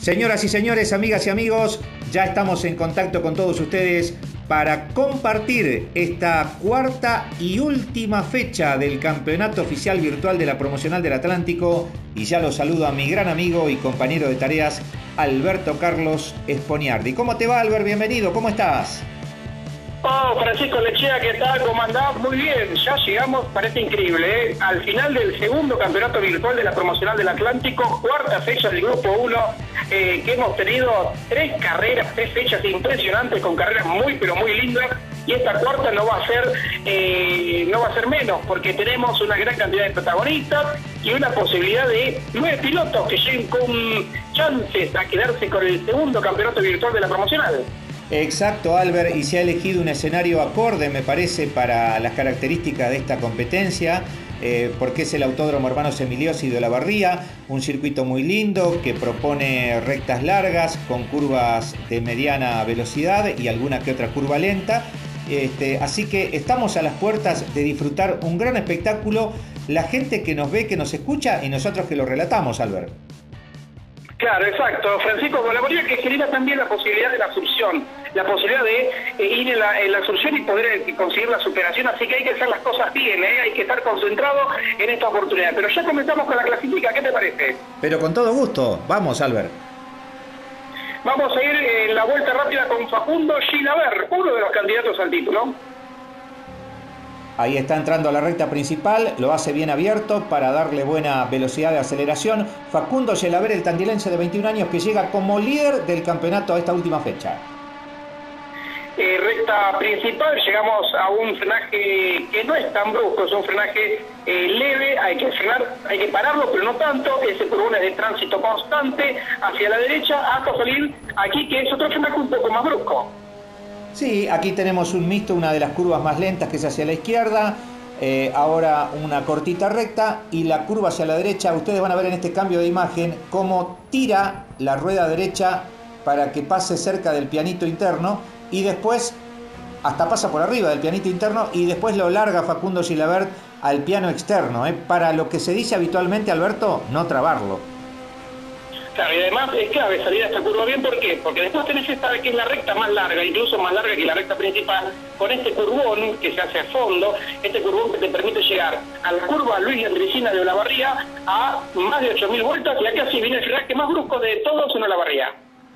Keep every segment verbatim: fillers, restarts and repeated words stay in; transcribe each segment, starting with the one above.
Señoras y señores, amigas y amigos, ya estamos en contacto con todos ustedes para compartir esta cuarta y última fecha del Campeonato Oficial Virtual de la Promocional del Atlántico. Y ya lo saludo a mi gran amigo y compañero de tareas, Alberto Carlos Esponiardi. ¿Cómo te va, Albert? Bienvenido, ¿cómo estás? Oh, Francisco Lechea, ¿qué tal? ¿Cómo andás? Muy bien, ya llegamos, parece increíble, ¿eh? Al final del segundo campeonato virtual de la Promocional del Atlántico, cuarta fecha del Grupo uno, eh, que hemos tenido tres carreras, tres fechas impresionantes, con carreras muy, pero muy lindas, y esta cuarta no va a ser, eh, no va a ser menos, porque tenemos una gran cantidad de protagonistas y una posibilidad de nueve pilotos que lleguen con chances a quedarse con el segundo campeonato virtual de la Promocional. Exacto, Albert, y se ha elegido un escenario acorde, me parece, para las características de esta competencia, eh, porque es el Autódromo Hermanos Emiliosi de Olavarría, un circuito muy lindo que propone rectas largas con curvas de mediana velocidad y alguna que otra curva lenta. Este, así que estamos a las puertas de disfrutar un gran espectáculo, la gente que nos ve, que nos escucha y nosotros que lo relatamos, Albert. Claro, exacto. Francisco, Olavarría que genera también la posibilidad de la asunción, la posibilidad de eh, ir en la, en la asunción y poder eh, conseguir la superación, así que hay que hacer las cosas bien, ¿eh? Hay que estar concentrado en esta oportunidad. Pero ya comenzamos con la clasifica, ¿qué te parece? Pero con todo gusto, vamos, Albert. Vamos a ir en la vuelta rápida con Facundo Chilaver, uno de los candidatos al título. Ahí está entrando a la recta principal, lo hace bien abierto para darle buena velocidad de aceleración. Facundo Chilaver, el tandilense de veintiún años que llega como líder del campeonato a esta última fecha. Eh, recta principal, llegamos a un frenaje que no es tan brusco, es un frenaje eh, leve, hay que frenar, hay que pararlo, pero no tanto. Ese curvón es de tránsito constante hacia la derecha hasta salir aquí, que es otro frenaje un poco más brusco. Sí, aquí tenemos un mixto, una de las curvas más lentas que es hacia la izquierda, eh, ahora una cortita recta y la curva hacia la derecha. Ustedes van a ver en este cambio de imagen cómo tira la rueda derecha para que pase cerca del pianito interno y después hasta pasa por arriba del pianito interno y después lo larga Facundo Chilaver al piano externo, eh, para lo que se dice habitualmente, Alberto, no trabarlo. Claro, y además es clave salir a esta curva bien, ¿por qué? Porque después tenés esta que es la recta más larga, incluso más larga que la recta principal, con este curvón que se hace a fondo, este curvón que te permite llegar a la curva Luis Andricina de Olavarría a más de ocho mil vueltas, y acá sí viene el frenaje más brusco de todos en Olavarría.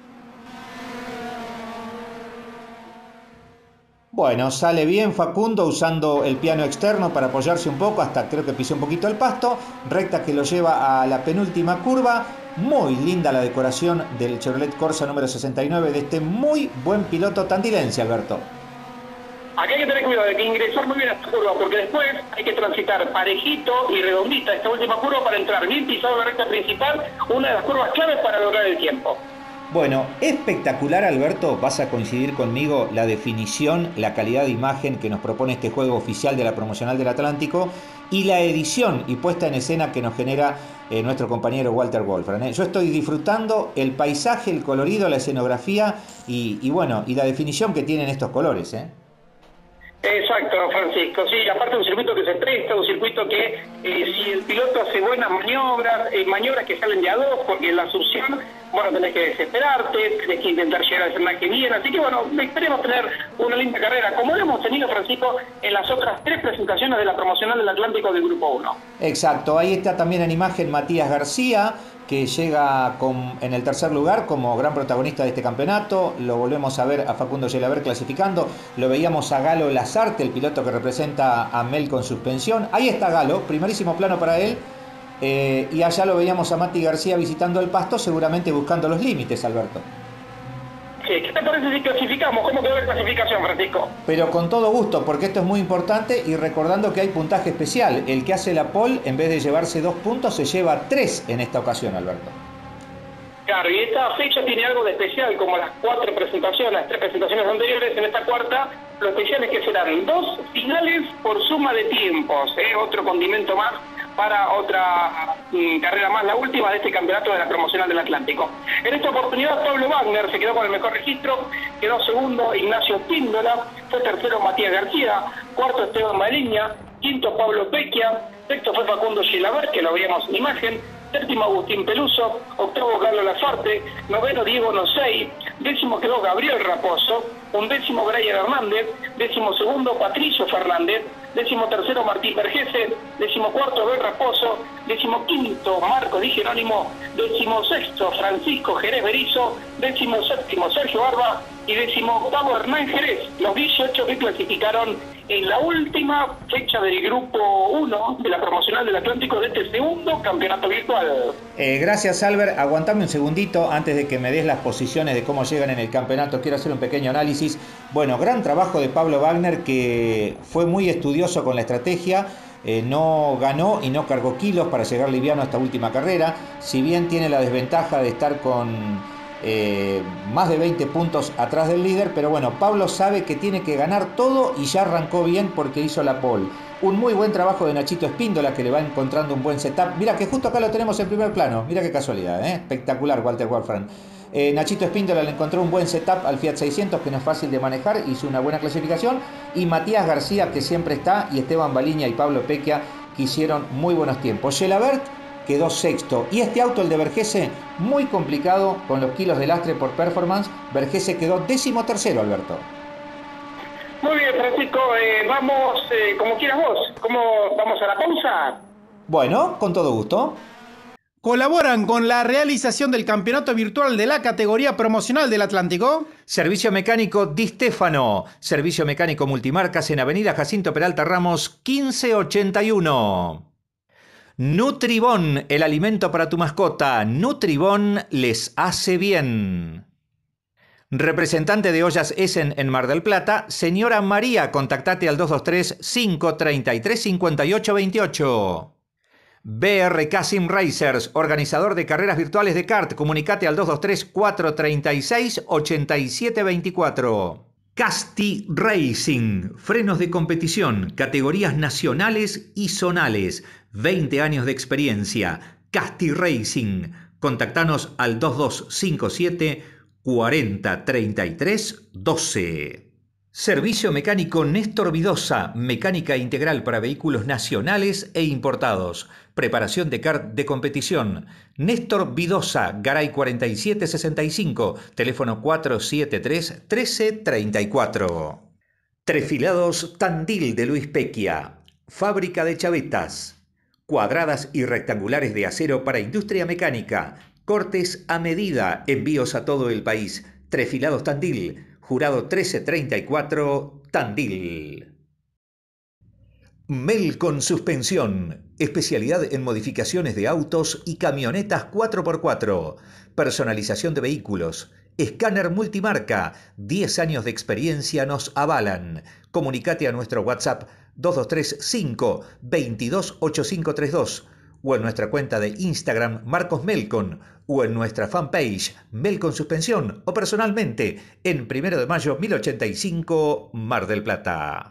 Bueno, sale bien Facundo usando el piano externo para apoyarse un poco, hasta creo que pisó un poquito el pasto, recta que lo lleva a la penúltima curva. Muy linda la decoración del Chevrolet Corsa número sesenta y nueve de este muy buen piloto tandilense, Alberto. Aquí hay que tener cuidado de que ingresar muy bien a esta curva, porque después hay que transitar parejito y redondita esta última curva para entrar bien pisado en la recta principal, una de las curvas claves para lograr el tiempo. Bueno, espectacular, Alberto, vas a coincidir conmigo, la definición, la calidad de imagen que nos propone este juego oficial de la Promocional del Atlántico y la edición y puesta en escena que nos genera eh, nuestro compañero Walter Wolfram, ¿eh? Yo estoy disfrutando el paisaje, el colorido, la escenografía y, y bueno, y la definición que tienen estos colores, ¿eh? Exacto, Francisco. Sí, aparte de un circuito que se presta, un circuito que eh, si el piloto hace buenas maniobras, eh, maniobras que salen de a dos, porque en la asunción, bueno, tenés que desesperarte, tenés que intentar llegar al frenaje bien, así que bueno, esperemos tener una linda carrera, como lo hemos tenido, Francisco, en las otras tres presentaciones de la Promocional del Atlántico del Grupo uno. Exacto, ahí está también en imagen Matías García, que llega con, en el tercer lugar como gran protagonista de este campeonato. Lo volvemos a ver a Facundo Chilaver clasificando. Lo veíamos a Galo Lazarte, el piloto que representa a Mel con suspensión. Ahí está Galo, primerísimo plano para él. Eh, y allá lo veíamos a Mati García visitando el pasto, seguramente buscando los límites, Alberto. Sí, ¿qué te parece si clasificamos? ¿Cómo quedó la clasificación, Francisco? Pero con todo gusto, porque esto es muy importante y recordando que hay puntaje especial. El que hace la pole, en vez de llevarse dos puntos, se lleva tres en esta ocasión, Alberto. Claro, y esta fecha tiene algo de especial, como las cuatro presentaciones, las tres presentaciones anteriores. En esta cuarta, lo especial es que serán dos finales por suma de tiempos, ¿eh? Otro condimento más para otra mm, carrera más, la última de este campeonato de la Promocional del Atlántico. En esta oportunidad Pablo Wagner se quedó con el mejor registro, quedó segundo Ignacio Píndola, fue tercero Matías García, cuarto Esteban Mariña, quinto Pablo Pequia, sexto fue Facundo Chilaver, que lo veíamos en imagen, séptimo Agustín Peluso, octavo Carlos Lafarte, noveno Diego Nosey, décimo quedó Gabriel Raposo, undécimo Brian Hernández, décimo segundo Patricio Fernández, décimo tercero Martín Vergese, décimo cuarto Abel Raposo, décimo quinto Marco Di Jerónimo, décimo sexto Francisco Jerez Berizo, décimo séptimo Sergio Barba y décimo octavo Hernán Jerez, los dieciocho que clasificaron en la última fecha del grupo uno de la promocional del Atlántico de este segundo campeonato virtual. Eh, gracias, Albert. Aguantame un segundito antes de que me des las posiciones de cómo llegan en el campeonato. Quiero hacer un pequeño análisis. Bueno, gran trabajo de Pablo Wagner, que fue muy estudioso con la estrategia. Eh, no ganó y no cargó kilos para llegar liviano a esta última carrera. Si bien tiene la desventaja de estar con Eh, más de veinte puntos atrás del líder, pero bueno, Pablo sabe que tiene que ganar todo y ya arrancó bien porque hizo la pole. Un muy buen trabajo de Nachito Espíndola, que le va encontrando un buen setup. Mira que justo acá lo tenemos en primer plano, mira qué casualidad, ¿eh? Espectacular Walter Wolfram. eh, Nachito Espíndola le encontró un buen setup al Fiat seiscientos, que no es fácil de manejar, hizo una buena clasificación, y Matías García, que siempre está, y Esteban Baliña y Pablo Pequia, que hicieron muy buenos tiempos. Gelabert quedó sexto. Y este auto, el de Vergese, muy complicado con los kilos de lastre por performance. Vergese quedó décimo tercero, Alberto. Muy bien, Francisco. Eh, vamos, eh, como quieras vos. ¿Cómo vamos a la pausa? Bueno, con todo gusto. Colaboran con la realización del campeonato virtual de la categoría promocional del Atlántico. Servicio mecánico Di Stefano. Servicio mecánico multimarcas en Avenida Jacinto Peralta Ramos, quince ochenta y uno. Nutribón, el alimento para tu mascota. Nutribón les hace bien. Representante de Ollas Essen en Mar del Plata, señora María, contactate al dos dos tres, cinco tres tres, cinco ocho dos ocho. B R K Sim Racers, organizador de carreras virtuales de kart, comunicate al dos dos tres, cuatro tres seis, ocho siete dos cuatro. Casti Racing, frenos de competición, categorías nacionales y zonales, veinte años de experiencia. Casti Racing, contactanos al dos dos cinco siete, cuatro cero tres tres uno dos. Servicio mecánico Néstor Vidosa, mecánica integral para vehículos nacionales e importados. Preparación de kart de competición. Néstor Vidosa, Garay cuarenta y siete sesenta y cinco, teléfono cuatro siete tres, trece treinta y cuatro. Trefilados Tandil de Luis Pequia, fábrica de chavetas. Cuadradas y rectangulares de acero para industria mecánica. Cortes a medida, envíos a todo el país. Trefilados Tandil, Jurado trece treinta y cuatro, Tandil. Melcon Suspensión, especialidad en modificaciones de autos y camionetas cuatro por cuatro, personalización de vehículos, escáner multimarca, diez años de experiencia nos avalan. Comunicate a nuestro WhatsApp dos dos tres cinco, veintidós, ochenta y cinco treinta y dos o en nuestra cuenta de Instagram Marcos Melcon o en nuestra fanpage Melcon Suspensión o personalmente en Primero de Mayo mil ochenta y cinco, Mar del Plata.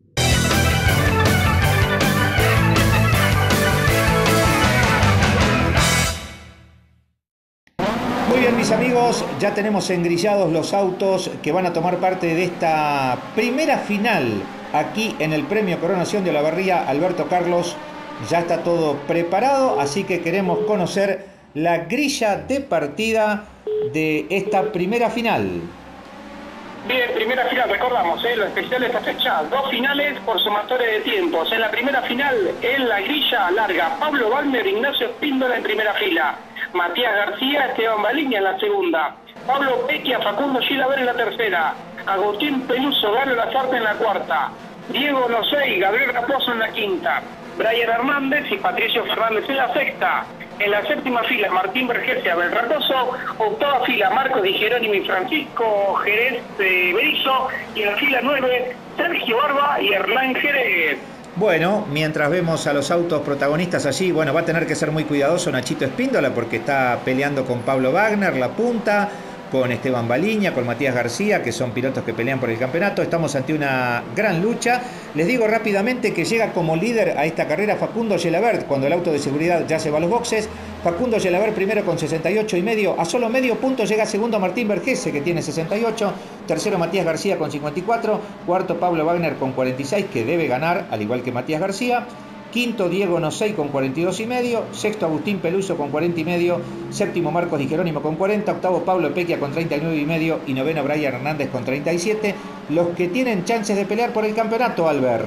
Muy bien, mis amigos, ya tenemos engrillados los autos que van a tomar parte de esta primera final aquí en el Premio Coronación de Olavarría. Alberto Carlos, ya está todo preparado, así que queremos conocer la grilla de partida de esta primera final. Bien, primera final, recordamos, ¿eh? Lo especial de esta fecha, dos finales por sumatoria de tiempos. En la primera final, en la grilla larga, Pablo Wagner, Ignacio Espíndola en primera fila, Matías García, Esteban Baliña en la segunda, Pablo Pequia, Facundo Gilaver en la tercera, Agustín Peluso, Galo Lazarte en la cuarta, Diego Nosey, Gabriel Raposo en la quinta, Brian Hernández y Patricio Fernández en la sexta. En la séptima fila, Martín Vergese, Abel Raposo. Octava fila, Marco Di Jerónimo y Francisco Jerez eh, Berizo. Y en la fila nueve, Sergio Barba y Hernán Jerez. Bueno, mientras vemos a los autos protagonistas allí, bueno, va a tener que ser muy cuidadoso Nachito Espíndola porque está peleando con Pablo Wagner, la punta, con Esteban Baliña, con Matías García, que son pilotos que pelean por el campeonato. Estamos ante una gran lucha. Les digo rápidamente que llega como líder a esta carrera Facundo Gelabert, cuando el auto de seguridad ya se va a los boxes. Facundo Gelabert primero con sesenta y ocho y medio. A solo medio punto llega segundo Martín Vergese, que tiene sesenta y ocho. Tercero Matías García con cincuenta y cuatro. Cuarto Pablo Wagner con cuarenta y seis, que debe ganar, al igual que Matías García. quinto Diego Nosey con cuarenta y dos y medio, sexto Agustín Peluso con cuarenta y medio, séptimo Marcos Di Jerónimo con cuarenta, octavo Pablo Pequia con treinta y nueve y medio y noveno Brian Hernández con treinta y siete, los que tienen chances de pelear por el campeonato, Albert.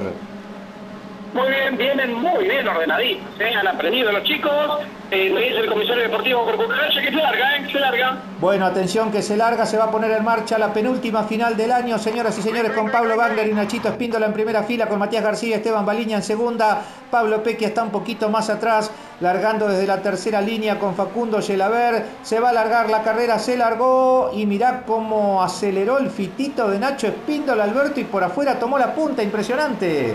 Muy bien, vienen muy bien ordenaditos, ¿eh? Han aprendido los chicos, eh, me dice el comisario deportivo por Cucaracha que se larga, ¿eh? Se larga. Bueno, atención que se larga, se va a poner en marcha la penúltima final del año, señoras y señores, con Pablo Wagner y Nachito Espíndola en primera fila, con Matías García y Esteban Baliña en segunda. Pablo Pequia está un poquito más atrás, largando desde la tercera línea con Facundo Gelaber. Se va a largar la carrera, se largó y mirá cómo aceleró el fitito de Nacho Espíndola, Alberto, y por afuera tomó la punta, impresionante.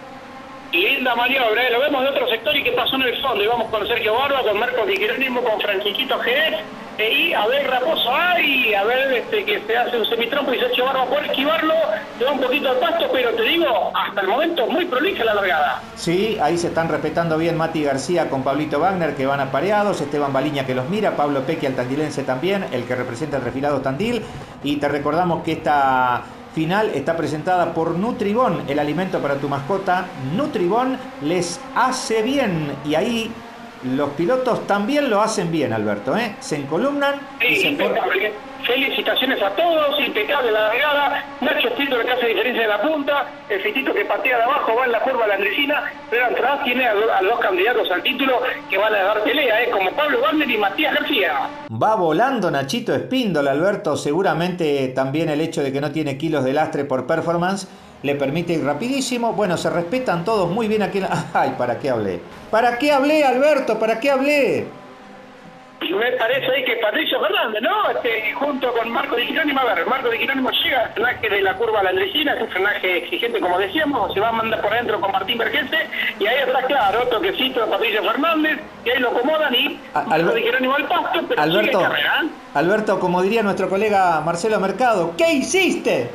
Linda maniobra, ¿eh? Lo vemos de otro sector y qué pasó en el fondo. Y vamos con Sergio Barba, con Marcos Di Jerónimo, con Francisquito Jerez, eh, y a ver Raposo, ay, a ver este, que se hace un semitrompo y Sergio Barba puede esquivarlo, le da un poquito al pasto, pero te digo, hasta el momento muy prolija la largada. Sí, ahí se están respetando bien Mati García con Pablito Wagner, que van apareados, Esteban Baliña que los mira, Pablo Pequia, el tandilense también, el que representa el refilado Tandil, y te recordamos que esta final está presentada por Nutribón, el alimento para tu mascota. Nutribón les hace bien y ahí los pilotos también lo hacen bien, Alberto, ¿eh? Se encolumnan sí, y se impecable. Felicitaciones a todos, impecable la largada. Nacho Espíndola que hace diferencia de la punta, el fitito que patea de abajo va en la curva la Andresina, pero atrás tiene a, a los candidatos al título que van a dar pelea, ¿eh? Como Pablo Wagner y Matías García. Va volando Nachito Espíndola, Alberto. Seguramente también el hecho de que no tiene kilos de lastre por performance le permite ir rapidísimo. Bueno, se respetan todos muy bien aquí. Ay, ¿para qué hablé? ¿Para qué hablé, Alberto? ¿Para qué hablé? Me parece ahí que Patricio Fernández, ¿no? Este, junto con Marco Di Jerónimo, a ver, Marco Di Jerónimo llega al frenaje de la curva a la Andresina, es un frenaje exigente, como decíamos, se va a mandar por adentro con Martín Vergese, y ahí está claro, toquecito de Patricio Fernández, y ahí lo acomodan y Al Marco Di Jerónimo al pasto, pero Alberto, sigue carrera, ¿eh? Alberto, como diría nuestro colega Marcelo Mercado, ¿qué hiciste?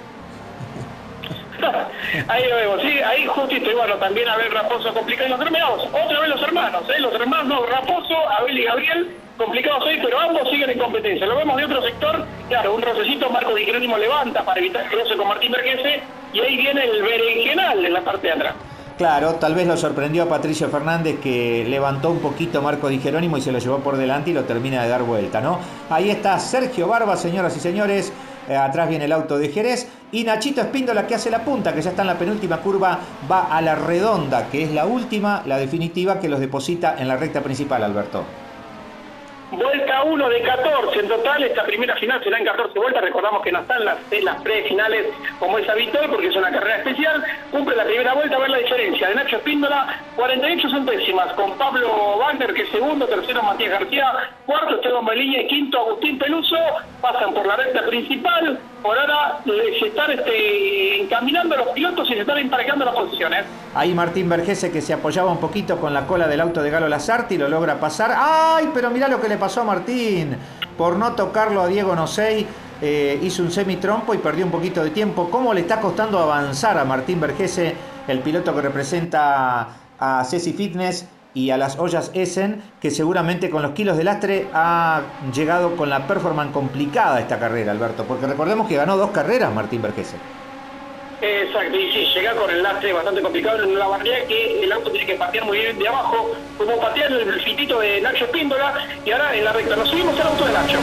Ahí lo vemos, sí, ahí justito, y bueno, también Abel Raposo complicado, los hermanos, otra vez los hermanos, ¿eh? Los hermanos Raposo, Abel y Gabriel, complicados hoy, pero ambos siguen en competencia. Lo vemos de otro sector, claro, un rocecito, Marco Di Jerónimo levanta para evitar que roce con Martín Vergese, y ahí viene el berenjenal en la parte de atrás. Claro, tal vez lo sorprendió a Patricio Fernández, que levantó un poquito Marco Di Jerónimo y se lo llevó por delante y lo termina de dar vuelta, ¿no? Ahí está Sergio Barba, señoras y señores. Eh, atrás viene el auto de Jerez y Nachito Espíndola que hace la punta, que ya está en la penúltima curva, va a la redonda, que es la última, la definitiva, que los deposita en la recta principal, Alberto. Vuelta uno de catorce en total, esta primera final será en catorce vueltas, recordamos que no están las, las prefinales como es habitual porque es una carrera especial, cumple la primera vuelta, a ver la diferencia de Nacho Espíndola, cuarenta y ocho centésimas, con Pablo Wagner que es segundo, tercero Matías García, cuarto Esteban Baliña y quinto Agustín Peluso, pasan por la recta principal, por ahora se están este, encaminando los pilotos y se están emparejando las posiciones. Ahí Martín Vergese que se apoyaba un poquito con la cola del auto de Galo Lasarti, lo logra pasar. ¡Ay! Pero mirá lo que le pasó a Martín. Por no tocarlo a Diego Nosey, eh, hizo un semitrompo y perdió un poquito de tiempo. ¿Cómo le está costando avanzar a Martín Vergese, el piloto que representa a Ceci Fitness y a las ollas Essen, que seguramente con los kilos de lastre ha llegado con la performance complicada a esta carrera, Alberto? Porque recordemos que ganó dos carreras Martín Vergese. Exacto, y sí, llega con el lastre bastante complicado en la barrera que el auto tiene que patear muy bien de abajo, como patear el fitito de Nacho Espíndola, y ahora en la recta nos subimos al auto de Nacho.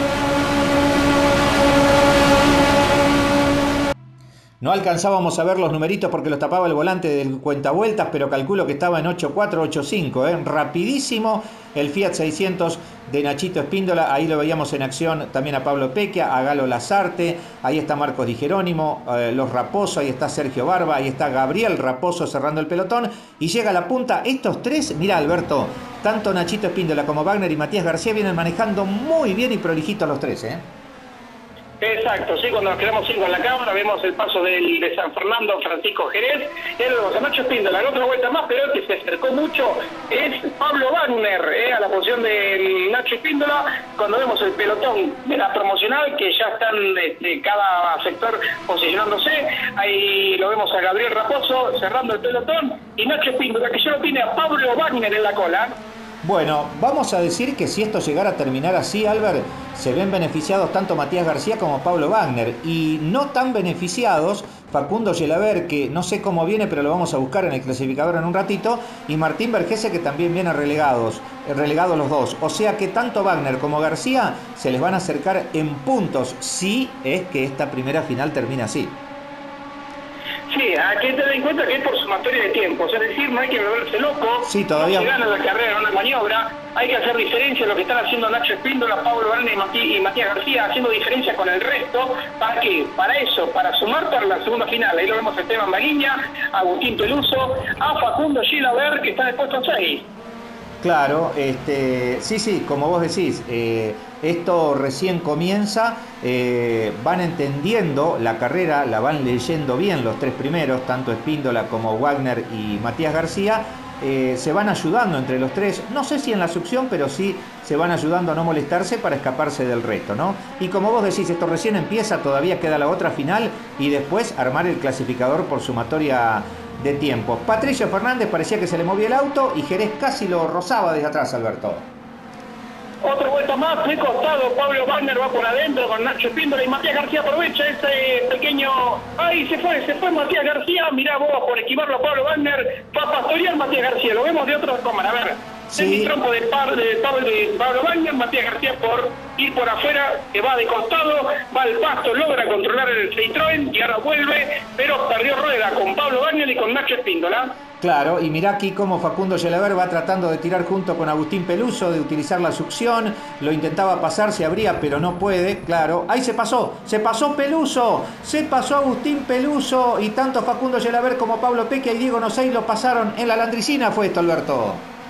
No alcanzábamos a ver los numeritos porque los tapaba el volante del cuentavueltas, pero calculo que estaba en ocho cuatro, ocho cinco, ¿eh? Rapidísimo el Fiat seiscientos de Nachito Espíndola. Ahí lo veíamos en acción también a Pablo Pequia, a Galo Lasarte, ahí está Marcos Di Jerónimo, eh, los Raposo, ahí está Sergio Barba, ahí está Gabriel Raposo cerrando el pelotón y llega a la punta. Estos tres, mira Alberto, tanto Nachito Espíndola como Wagner y Matías García vienen manejando muy bien y prolijitos los tres, ¿eh? Exacto, sí, cuando nos quedamos cinco en la cámara vemos el paso del, de San Fernando Francisco Jerez, y luego a Nacho Espíndola, la otra vuelta más, pero el que se acercó mucho es Pablo Wagner, eh, a la posición de Nacho Espíndola, cuando vemos el pelotón de la promocional, que ya están este, cada sector posicionándose, ahí lo vemos a Gabriel Raposo cerrando el pelotón, y Nacho Espíndola, que ya lo tiene a Pablo Wagner en la cola. Bueno, vamos a decir que si esto llegara a terminar así, Albert, se ven beneficiados tanto Matías García como Pablo Wagner, y no tan beneficiados Facundo Gelaber, que no sé cómo viene, pero lo vamos a buscar en el clasificador en un ratito, y Martín Vergese, que también viene relegados, relegados los dos. O sea que tanto Wagner como García se les van a acercar en puntos, si es que esta primera final termina así. Sí, hay que tener en cuenta que es por sumatoria de tiempos, es decir, no hay que volverse loco, sí, todavía... no se gana la carrera en una maniobra, hay que hacer diferencia en lo que están haciendo Nacho Espíndola, Pablo Wagner y, Matí, y Matías García, haciendo diferencia con el resto. ¿Para qué? Para eso, para sumar para la segunda final. Ahí lo vemos a Esteban Baliña, a Agustín Peluso, a Facundo Gelaber, que está en el puesto seis. Claro, este, sí, sí, como vos decís, eh, esto recién comienza, eh, van entendiendo la carrera, la van leyendo bien los tres primeros, tanto Espíndola como Wagner y Matías García, eh, se van ayudando entre los tres, no sé si en la succión, pero sí se van ayudando a no molestarse para escaparse del resto, ¿no? Y como vos decís, esto recién empieza, todavía queda la otra final y después armar el clasificador por sumatoria de tiempo. Patricio Fernández parecía que se le movía el auto y Jerez casi lo rozaba desde atrás, Alberto. Otra vuelta más, de costado, Pablo Wagner va por adentro con Nacho Espíndola y Matías García aprovecha ese pequeño... ¡Ay, se fue! Se fue Matías García, mirá vos, por esquivarlo a Pablo Wagner, va a pastorear Matías García, lo vemos de otra cámara, a ver. Sí. El trompo de, par, de, de Pablo Wagner, Matías García por ir por afuera, que va de costado, va al pasto, logra controlar el Citroën y ahora vuelve, pero perdió rueda con Pablo Wagner y con Nacho Espíndola. Claro, y mirá aquí cómo Facundo Gelaber va tratando de tirar junto con Agustín Peluso, de utilizar la succión, lo intentaba pasar, se abría, pero no puede, claro. Ahí se pasó, se pasó Peluso, se pasó Agustín Peluso, y tanto Facundo Gelaber como Pablo Pequia y Diego Nosey lo pasaron en la Landricina, fue esto, Alberto.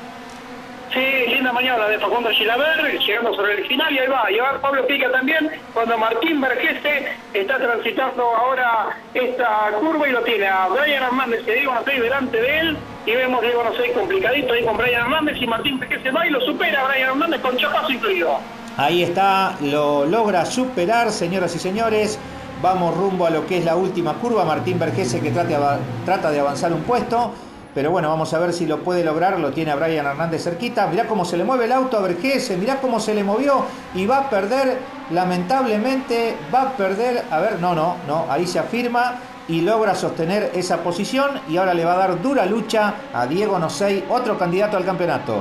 Sí, linda maniobra de Facundo Gelaber, llegando sobre el final, y ahí va, y va Pablo Pica también, cuando Martín Vergese está transitando ahora esta curva y lo tiene a Brian Hernández y Diego Nosey delante de él, y vemos Diego Nosey complicadito ahí con Brian Hernández, y Martín Vergese va y lo supera a Brian Hernández con chapazo incluido. Ahí está, lo logra superar, señoras y señores. Vamos rumbo a lo que es la última curva. Martín Vergese que trata, trata de avanzar un puesto. Pero bueno, vamos a ver si lo puede lograr. Lo tiene a Brian Hernández cerquita. Mirá cómo se le mueve el auto a Vergese. Mirá cómo se le movió. Y va a perder, lamentablemente, va a perder. A ver, no, no, no. Ahí se afirma y logra sostener esa posición. Y ahora le va a dar dura lucha a Diego Nosey, otro candidato al campeonato.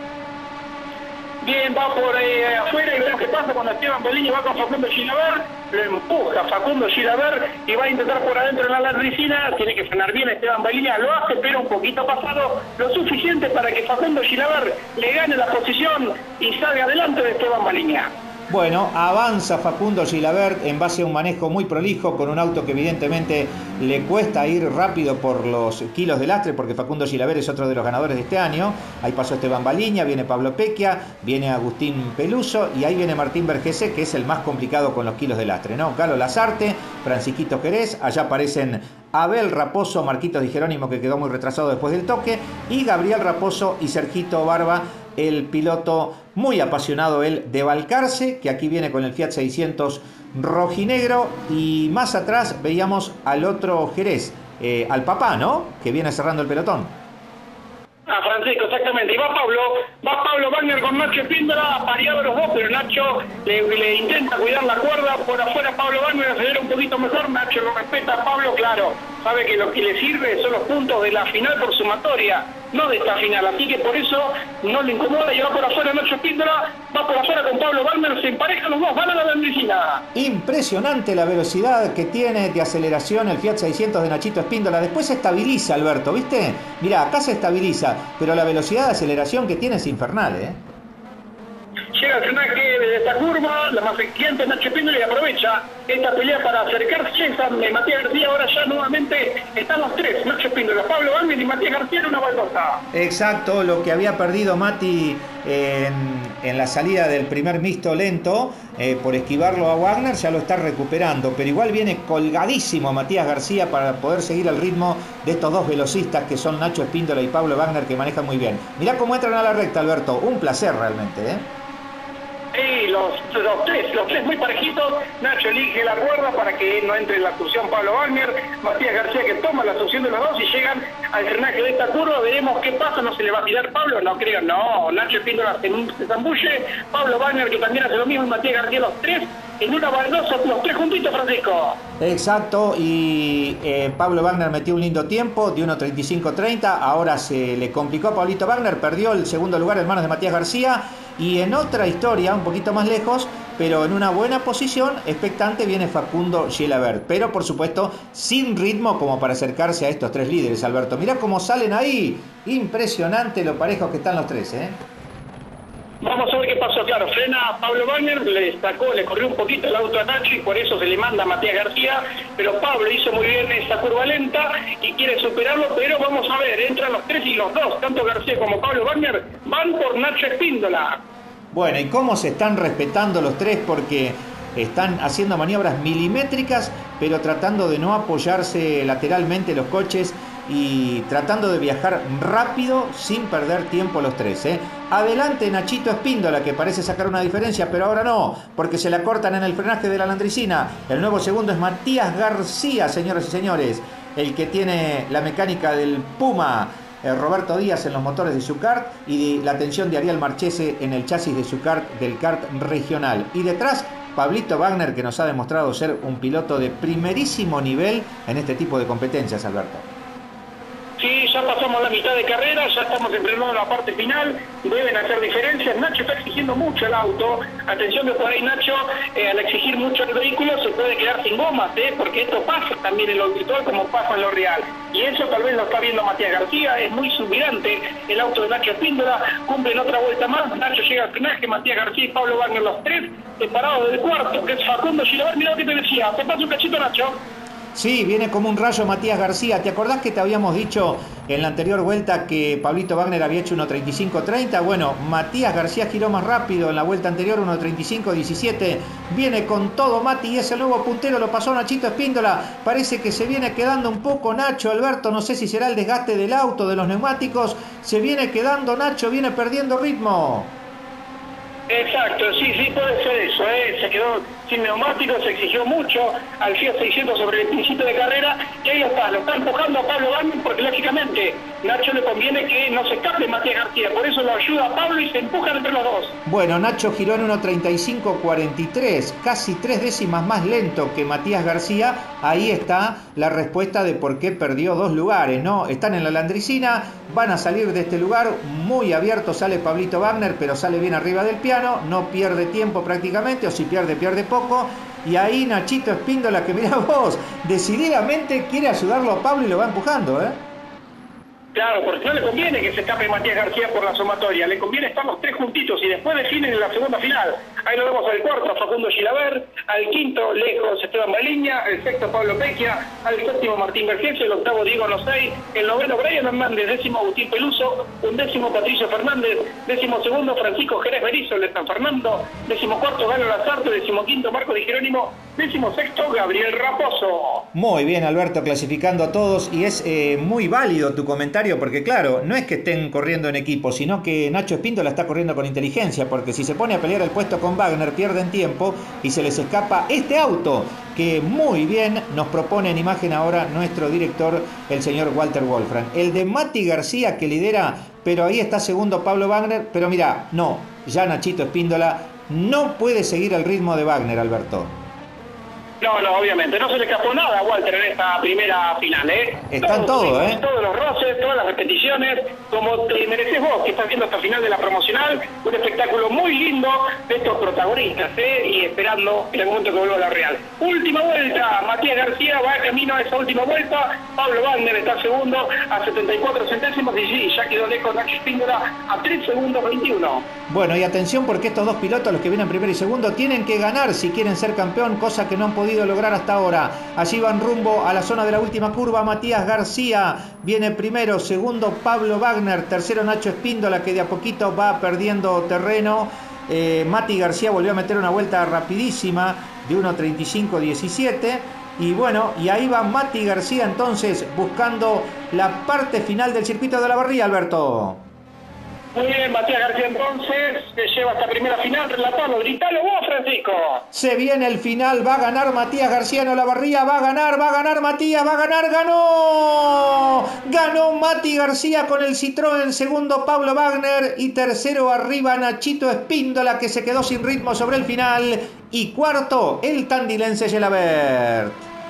Bien, va por eh, afuera y vemos qué pasa cuando Esteban Baliña va con Facundo Gelaber, lo empuja Facundo Gelaber y va a intentar por adentro en la Landricina, tiene que frenar bien Esteban Baliña, lo hace pero un poquito pasado, lo suficiente para que Facundo Gelaber le gane la posición y salga adelante de Esteban Baliña. Bueno, avanza Facundo Gelaber en base a un manejo muy prolijo, con un auto que evidentemente le cuesta ir rápido por los kilos de lastre, porque Facundo Gelaber es otro de los ganadores de este año. Ahí pasó Esteban Baliña, viene Pablo Pequia, viene Agustín Peluso y ahí viene Martín Vergese, que es el más complicado con los kilos de lastre, ¿no? Galo Lazarte, Francisquito Jerez, allá aparecen Abel Raposo, Marquitos Di Jerónimo, que quedó muy retrasado después del toque, y Gabriel Raposo y Sergito Barba, el piloto muy apasionado él de Balcarce, que aquí viene con el Fiat seiscientos rojinegro, y más atrás veíamos al otro Jerez, eh, al papá, ¿no? Que viene cerrando el pelotón. Ah, Francisco, exactamente. Y va Pablo, va Pablo Wagner con Nacho Espíndola, pareado los dos, pero Nacho le, le intenta cuidar la cuerda, por afuera Pablo Wagner acelera un poquito mejor, Nacho lo respeta, Pablo, claro, sabe que lo que le sirve son los puntos de la final por sumatoria, no de esta final, así que por eso no le incomoda y va por afuera Nacho Espíndola, va por afuera con Pablo Wagner, se emparejan los dos, van a la Landricina. Impresionante la velocidad que tiene de aceleración el Fiat seiscientos de Nachito Espíndola, después se estabiliza, Alberto, ¿viste? Mirá, acá se estabiliza, pero la velocidad de aceleración que tiene es infernal, ¿eh? Llega el frenaje de esta curva, la más exigente Nacho Espíndola y aprovecha esta pelea para acercarse a Matías García. Ahora ya nuevamente están los tres, Nacho Espíndola, Pablo Wagner y Matías García en una baldosa. Exacto, lo que había perdido Mati en, en la salida del primer mixto lento, eh, por esquivarlo a Wagner, ya lo está recuperando, pero igual viene colgadísimo Matías García para poder seguir el ritmo de estos dos velocistas que son Nacho Espíndola y Pablo Wagner, que manejan muy bien. Mirá cómo entran a la recta, Alberto, un placer realmente, ¿eh? Sí, ahí los, los tres, los tres muy parejitos. Nacho elige la cuerda para que no entre en la succión Pablo Wagner, Matías García que toma la succión de los dos y llegan al frenaje de esta curva. Veremos qué pasa, no se le va a tirar Pablo, no creo, no. Nacho Espíndola se, se zambulle, Pablo Wagner que también hace lo mismo y Matías García, los tres en una baldosa, los tres juntitos, Francisco. Exacto, y eh, Pablo Wagner metió un lindo tiempo de uno treinta y cinco treinta, ahora se le complicó a Pablito Wagner, perdió el segundo lugar en manos de Matías García, y en otra historia, un poquito más lejos, pero en una buena posición, expectante, viene Facundo Gilabert, pero por supuesto sin ritmo como para acercarse a estos tres líderes, Alberto. Mirá cómo salen ahí, impresionante lo parejos que están los tres, ¿eh? Vamos a ver qué pasó, claro, frena Pablo Wagner, le sacó, le corrió un poquito el auto a Nacho y por eso se le manda a Matías García, pero Pablo hizo muy bien esa curva lenta y quiere superarlo, pero vamos a ver, entran los tres y los dos, tanto García como Pablo Wagner, van por Nacho Espíndola. Bueno, ¿y cómo se están respetando los tres? Porque están haciendo maniobras milimétricas, pero tratando de no apoyarse lateralmente los coches y tratando de viajar rápido sin perder tiempo los tres, ¿eh? Adelante Nachito Espíndola, que parece sacar una diferencia, pero ahora no, porque se la cortan en el frenaje de la Landricina. El nuevo segundo es Matías García, señoras y señores, el que tiene la mecánica del Puma, eh, Roberto Díaz en los motores de su kart y la atención de Ariel Marchese en el chasis de su kart del kart regional. Y detrás, Pablito Wagner, que nos ha demostrado ser un piloto de primerísimo nivel en este tipo de competencias, Alberto. Sí, ya pasamos la mitad de carrera, ya estamos emprendiendo la parte final, deben hacer diferencias. Nacho está exigiendo mucho el auto, atención que por ahí Nacho, eh, al exigir mucho el vehículo se puede quedar sin gomas, ¿eh? Porque esto pasa también en lo virtual como pasa en lo real. Y eso tal vez lo está viendo Matías García, es muy submirante el auto de Nacho Espíndola, cumplen otra vuelta más, Nacho llega al frenaje, Matías García y Pablo Wagner los tres, separados del cuarto, que es Facundo Gilabert. Mirá lo que te decía, te paso un cachito, Nacho. Sí, viene como un rayo Matías García. ¿Te acordás que te habíamos dicho en la anterior vuelta que Pablito Wagner había hecho uno treinta y cinco treinta? Bueno, Matías García giró más rápido en la vuelta anterior, uno treinta y cinco diecisiete. Viene con todo Mati y es el nuevo puntero, lo pasó Nachito Espíndola. Parece que se viene quedando un poco Nacho, Alberto, no sé si será el desgaste del auto, de los neumáticos. Se viene quedando Nacho, viene perdiendo ritmo. Exacto, sí, sí puede ser eso, ¿eh? Se quedó sin neumáticos, se exigió mucho al Fiat seiscientos sobre el principio de carrera y ahí está, lo está empujando a Pablo Wagner porque lógicamente Nacho le conviene que no se escape Matías García, por eso lo ayuda a Pablo y se empujan entre los dos. Bueno, Nacho giró en uno treinta y cinco cuarenta y tres, casi tres décimas más lento que Matías García. Ahí está la respuesta de por qué perdió dos lugares, ¿no? Están en la Landricina, van a salir de este lugar, muy abierto sale Pablito Wagner, pero sale bien arriba del piano, no pierde tiempo prácticamente, o si pierde, pierde poco. Y ahí Nachito Espíndola, que mirá vos, decididamente quiere ayudarlo a Pablo y lo va empujando, ¿eh? Claro, porque no le conviene que se escape Matías García por la sumatoria, le conviene estar los tres juntitos y después definen en la segunda final. Ahí lo vemos al cuarto, a Facundo Gilabert, al quinto, lejos, Esteban Baliña, el sexto, Pablo Pecchia, al séptimo, Martín Vergés, el octavo, Diego Nosey, el noveno, Brian Hernández, décimo, Agustín Peluso, undécimo, Patricio Fernández, décimo segundo, Francisco Jerez Berizo, de San Fernando, décimo cuarto, Galo Lazarte, décimo quinto, Marco Di Jerónimo, décimo sexto, Gabriel Raposo. Muy bien, Alberto, clasificando a todos, y es eh, muy válido tu comentario, porque claro, no es que estén corriendo en equipo, sino que Nacho Espíndola está corriendo con inteligencia, porque si se pone a pelear el puesto con Wagner, pierden tiempo y se les escapa este auto, que muy bien nos propone en imagen ahora nuestro director, el señor Walter Wolfram. El de Mati García, que lidera, pero ahí está segundo Pablo Wagner, pero mira, no, ya Nachito Espíndola no puede seguir el ritmo de Wagner, Alberto. No, no, obviamente, no se le escapó nada a Walter en esta primera final, ¿eh? Están todos, todo, ¿eh? Todos los roces, todas las repeticiones, como te mereces vos, que estás viendo hasta el final de la promocional, un espectáculo muy lindo de estos protagonistas, ¿eh? Y esperando en el momento que vuelva a la Real. Última vuelta, Matías García va camino a esa última vuelta, Pablo Wagner está segundo a setenta y cuatro centésimos y sí, ya quedó lejos Nacho Espíndola a tres segundos veintiuno. Bueno, y atención porque estos dos pilotos, los que vienen primero y segundo, tienen que ganar si quieren ser campeón, cosa que no han podido lograr hasta ahora. Allí van rumbo a la zona de la última curva. Matías García viene primero, segundo Pablo Wagner, tercero Nacho Espíndola, que de a poquito va perdiendo terreno. eh, Mati García volvió a meter una vuelta rapidísima de uno treinta y cinco diecisiete. Y bueno, y ahí va Mati García entonces buscando la parte final del circuito de la Barría, Alberto. Muy bien, Matías García entonces se lleva esta primera final. Relatalo, gritalo vos, Francisco. Se viene el final, va a ganar Matías García en Olavarría, va a ganar, va a ganar Matías, va a ganar, ganó. Ganó Mati García con el Citroën, segundo Pablo Wagner y tercero arriba Nachito Espíndola, que se quedó sin ritmo sobre el final, y cuarto el tandilense Gelabert.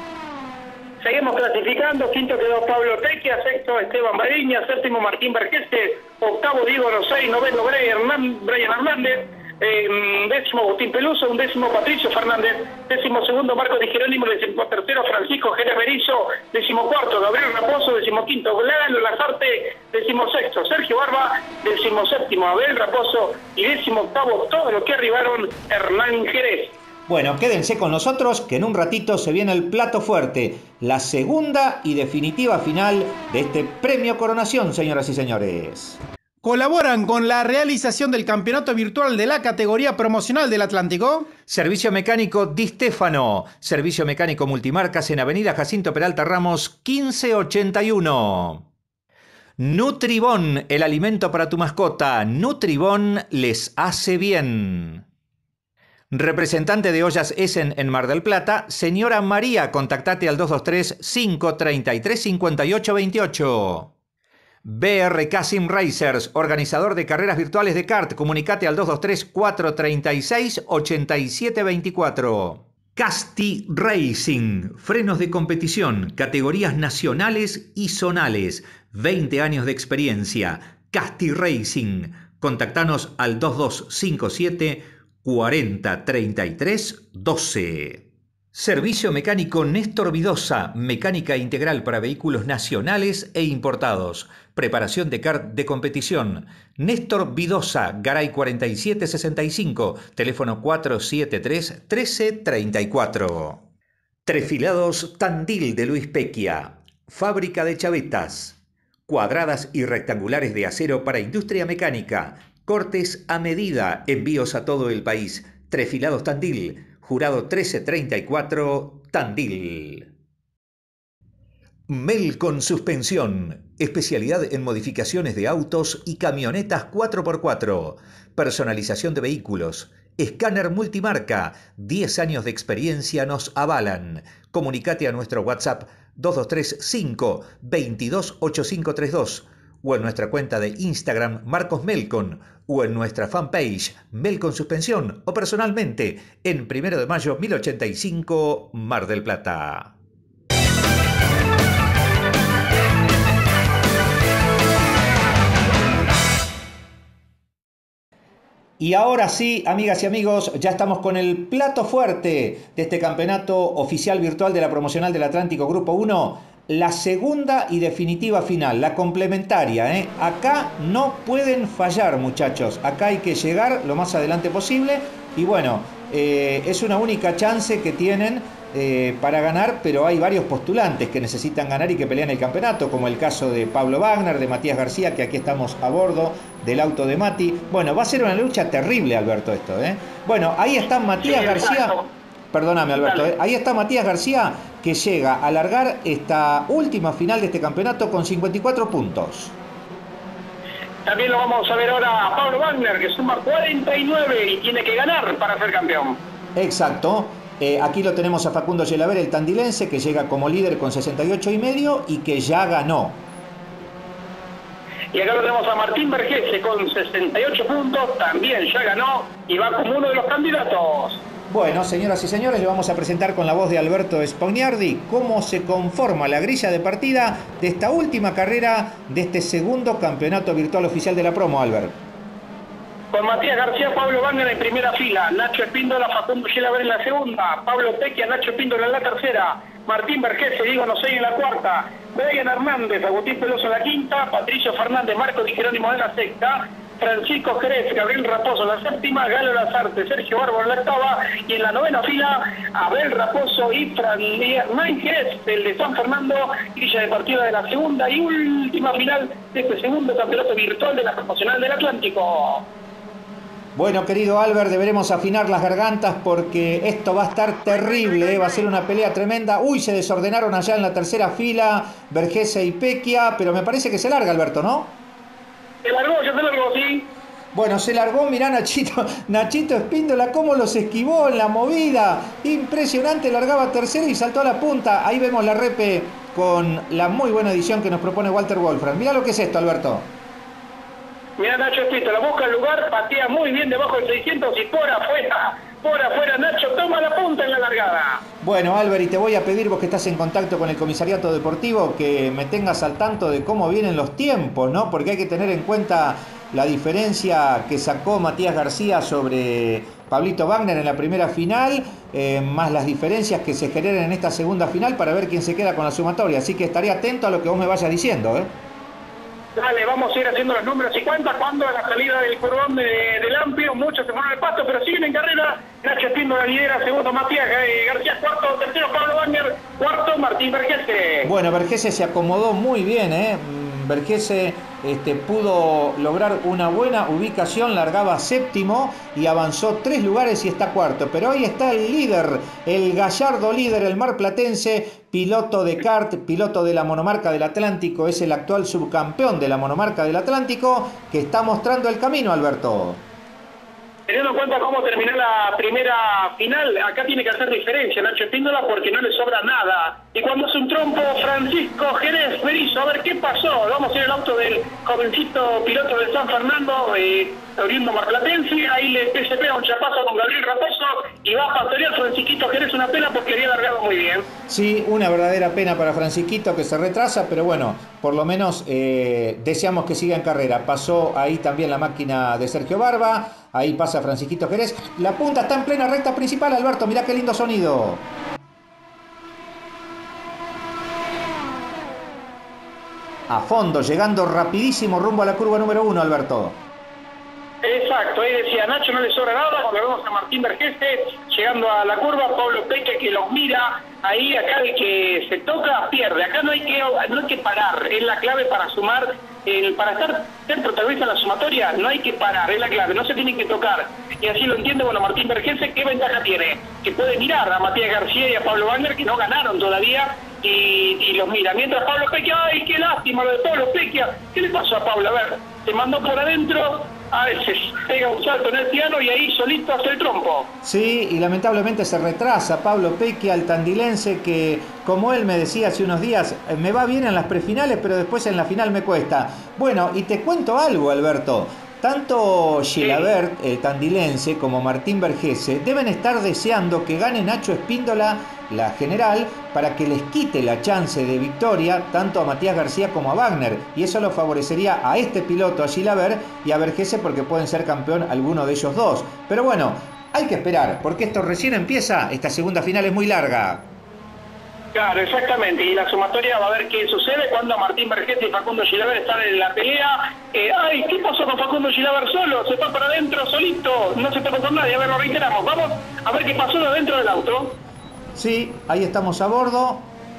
Seguimos clasificando, quinto quedó Pablo Tequia, sexto Esteban Bariña, séptimo Martín Vergeste, octavo Diego Rosay, noveno Brian Hernández, eh, décimo Agustín Peluso, undécimo Patricio Fernández, décimo segundo Marco Di Jerónimo, décimo tercero Francisco Jerez Berizo, décimo cuarto Gabriel Raposo, décimo quinto Lalo Lazarte, décimo sexto Sergio Barba, décimo séptimo Abel Raposo y décimo octavo todos los que arribaron Hernán Jerez. Bueno, quédense con nosotros que en un ratito se viene el plato fuerte, la segunda y definitiva final de este premio Coronación, señoras y señores. ¿Colaboran con la realización del campeonato virtual de la categoría promocional del Atlántico? Servicio mecánico Di Stefano, servicio mecánico multimarcas en Avenida Jacinto Peralta Ramos quince ochenta y uno. Nutribón, el alimento para tu mascota. Nutribón les hace bien. Representante de Ollas Essen en Mar del Plata, señora María, contactate al dos dos tres, cinco tres tres, cinco ocho dos ocho. B R K Sim Racers, organizador de carreras virtuales de kart, comunicate al dos dos tres, cuatro tres seis, ocho siete dos cuatro. Casti Racing, frenos de competición, categorías nacionales y zonales, veinte años de experiencia. Casti Racing, contactanos al dos dos cinco siete, cuarenta treinta y tres doce. Servicio mecánico Néstor Vidosa, mecánica integral para vehículos nacionales e importados. Preparación de kart de competición. Néstor Vidosa, Garay cuarenta y siete sesenta y cinco, teléfono cuatro siete tres, trece treinta y cuatro. Trefilados Tandil de Luis Pequia, fábrica de chavetas, cuadradas y rectangulares de acero para industria mecánica. Cortes a medida, envíos a todo el país. Trefilados Tandil, Jurado trece treinta y cuatro, Tandil. Melcon Suspensión, especialidad en modificaciones de autos y camionetas cuatro por cuatro. Personalización de vehículos. Escáner multimarca, diez años de experiencia nos avalan. Comunicate a nuestro WhatsApp dos dos tres cinco, veintidós, ochenta y cinco treinta y dos. O en nuestra cuenta de Instagram Marcos Melcon, o en nuestra fanpage Melcon Suspensión, o personalmente en Primero de Mayo mil ochenta y cinco, Mar del Plata. Y ahora sí, amigas y amigos, ya estamos con el plato fuerte de este campeonato oficial virtual de la promocional del Atlántico Grupo uno. La segunda y definitiva final, la complementaria, ¿eh? Acá no pueden fallar, muchachos. Acá hay que llegar lo más adelante posible. Y bueno, eh, es una única chance que tienen eh, para ganar, pero hay varios postulantes que necesitan ganar y que pelean el campeonato, como el caso de Pablo Wagner, de Matías García, que aquí estamos a bordo del auto de Mati. Bueno, va a ser una lucha terrible, Alberto, esto, ¿eh? Bueno, ahí está Matías sí, García. Perdóname, Alberto. ¿eh? Ahí está Matías García, que llega a alargar esta última final de este campeonato con cincuenta y cuatro puntos. También lo vamos a ver ahora a Pablo Wagner, que suma cuarenta y nueve y tiene que ganar para ser campeón. Exacto. Eh, aquí lo tenemos a Facundo Gelabert, el tandilense, que llega como líder con sesenta y ocho y medio y que ya ganó. Y acá lo tenemos a Martín Vergese con sesenta y ocho puntos, también ya ganó y va como uno de los candidatos. Bueno, señoras y señores, le vamos a presentar con la voz de Alberto Spagnardi cómo se conforma la grilla de partida de esta última carrera de este segundo campeonato virtual oficial de la promo, Albert. Con Matías García, Pablo Wagner en primera fila, Nacho Espíndola, Facundo Gelabert en la segunda, Pablo Tequia, Nacho Espíndola en la tercera, Martín Vergese, Diego Nosey en la cuarta, Brian Hernández, Agustín Peloso en la quinta, Patricio Fernández, Marco Di Jerónimo en la sexta, Francisco Jerez, Gabriel Raposo en la séptima, Galo Lazarte, Sergio Barbo en la octava y en la novena fila, Abel Raposo y Hernán Jerez, el de San Fernando, grilla de partida de la segunda y última final de este segundo campeonato virtual de la promocional del Atlántico. Bueno, querido Albert, deberemos afinar las gargantas porque esto va a estar terrible, ¿eh? Va a ser una pelea tremenda. Uy, se desordenaron allá en la tercera fila Vergese y Pequia, pero me parece que se larga, Alberto, ¿no? Se largó, ya se largó, sí. Bueno, se largó, mirá Nachito, Nachito Espíndola, cómo los esquivó en la movida. Impresionante, largaba tercero y saltó a la punta. Ahí vemos la repe con la muy buena edición que nos propone Walter Wolfram. Mirá lo que es esto, Alberto. Mirá Nacho Espíndola, busca el lugar, patea muy bien debajo del seiscientos y por afuera. Por afuera, Nacho toma la punta en la largada. Bueno, Álvaro, y te voy a pedir, vos que estás en contacto con el comisariato deportivo, que me tengas al tanto de cómo vienen los tiempos, ¿no? Porque hay que tener en cuenta la diferencia que sacó Matías García sobre Pablito Wagner en la primera final, eh, más las diferencias que se generan en esta segunda final para ver quién se queda con la sumatoria. Así que estaré atento a lo que vos me vayas diciendo, ¿eh? Dale, vamos a ir haciendo los números y cuentas cuando a la salida del cordón de, del amplio, muchos se fueron al pasto, pero siguen en carrera. Nacho Espíndola lidera, segundo Matías eh, García, cuarto, tercero Pablo Wagner, cuarto Martín Vergese. Bueno, Vergese se acomodó muy bien, ¿eh? Vergese este, pudo lograr una buena ubicación, largaba séptimo y avanzó tres lugares y está cuarto. Pero ahí está el líder, el gallardo líder, el marplatense, piloto de kart, piloto de la monomarca del Atlántico, es el actual subcampeón de la monomarca del Atlántico, que está mostrando el camino, Alberto. Teniendo en cuenta cómo terminó la primera final, acá tiene que hacer diferencia Nacho Espíndola porque no le sobra nada. Y cuando hace un trompo, Francisco Jerez Berizo, a ver qué pasó. Vamos a ir al auto del jovencito piloto de San Fernando, eh, oriundo marplatense. Ahí le se pega un chapazo con Gabriel Raposo y va a pastorear Francisquito Jerez, una pena porque había largado muy bien. Sí, una verdadera pena para Francisquito que se retrasa, pero bueno, por lo menos eh, deseamos que siga en carrera. Pasó ahí también la máquina de Sergio Barba. Ahí pasa Francisquito Jerez. La punta está en plena recta principal, Alberto. Mirá qué lindo sonido. A fondo, llegando rapidísimo rumbo a la curva número uno, Alberto. Exacto, ahí decía Nacho, no le sobra nada. Cuando vemos a Martín Vergese llegando a la curva, Pablo Peque que los mira. Ahí, acá el que se toca, pierde. Acá no hay que, no hay que parar. Es la clave para sumar. El, para estar, ser protagonista en la sumatoria no hay que parar, es la clave, no se tienen que tocar. Y así lo entiende, bueno, Martín Vergese, ¿qué ventaja tiene? Que puede mirar a Matías García y a Pablo Wagner, que no ganaron todavía, y, y los mira. Mientras Pablo Pequia, ¡ay, qué lástima lo de Pablo Pequia! ¿Qué le pasó a Pablo? A ver, se mandó por adentro, a veces pega un salto en el piano y ahí solito hace el trompo. Sí, y lamentablemente se retrasa Pablo Pequia, el tandilense, que como él me decía hace unos días, me va bien en las prefinales, pero después en la final me cuesta. Bueno, y te cuento algo, Alberto. Tanto Gilabert, el tandilense, como Martín Vergese deben estar deseando que gane Nacho Espíndola la general para que les quite la chance de victoria tanto a Matías García como a Wagner, y eso lo favorecería a este piloto, a Gilabert y a Vergese, porque pueden ser campeón alguno de ellos dos. Pero bueno, hay que esperar, porque esto recién empieza, esta segunda final es muy larga. Claro, exactamente, y la sumatoria va a ver qué sucede cuando Martín Vergese y Facundo Gilabert están en la pelea. Eh, ay, ¿qué pasó con Facundo Gilabert solo? Se fue para adentro solito, no se tocó con nadie. A ver, lo reiteramos, vamos a ver qué pasó dentro del auto. Sí, ahí estamos a bordo.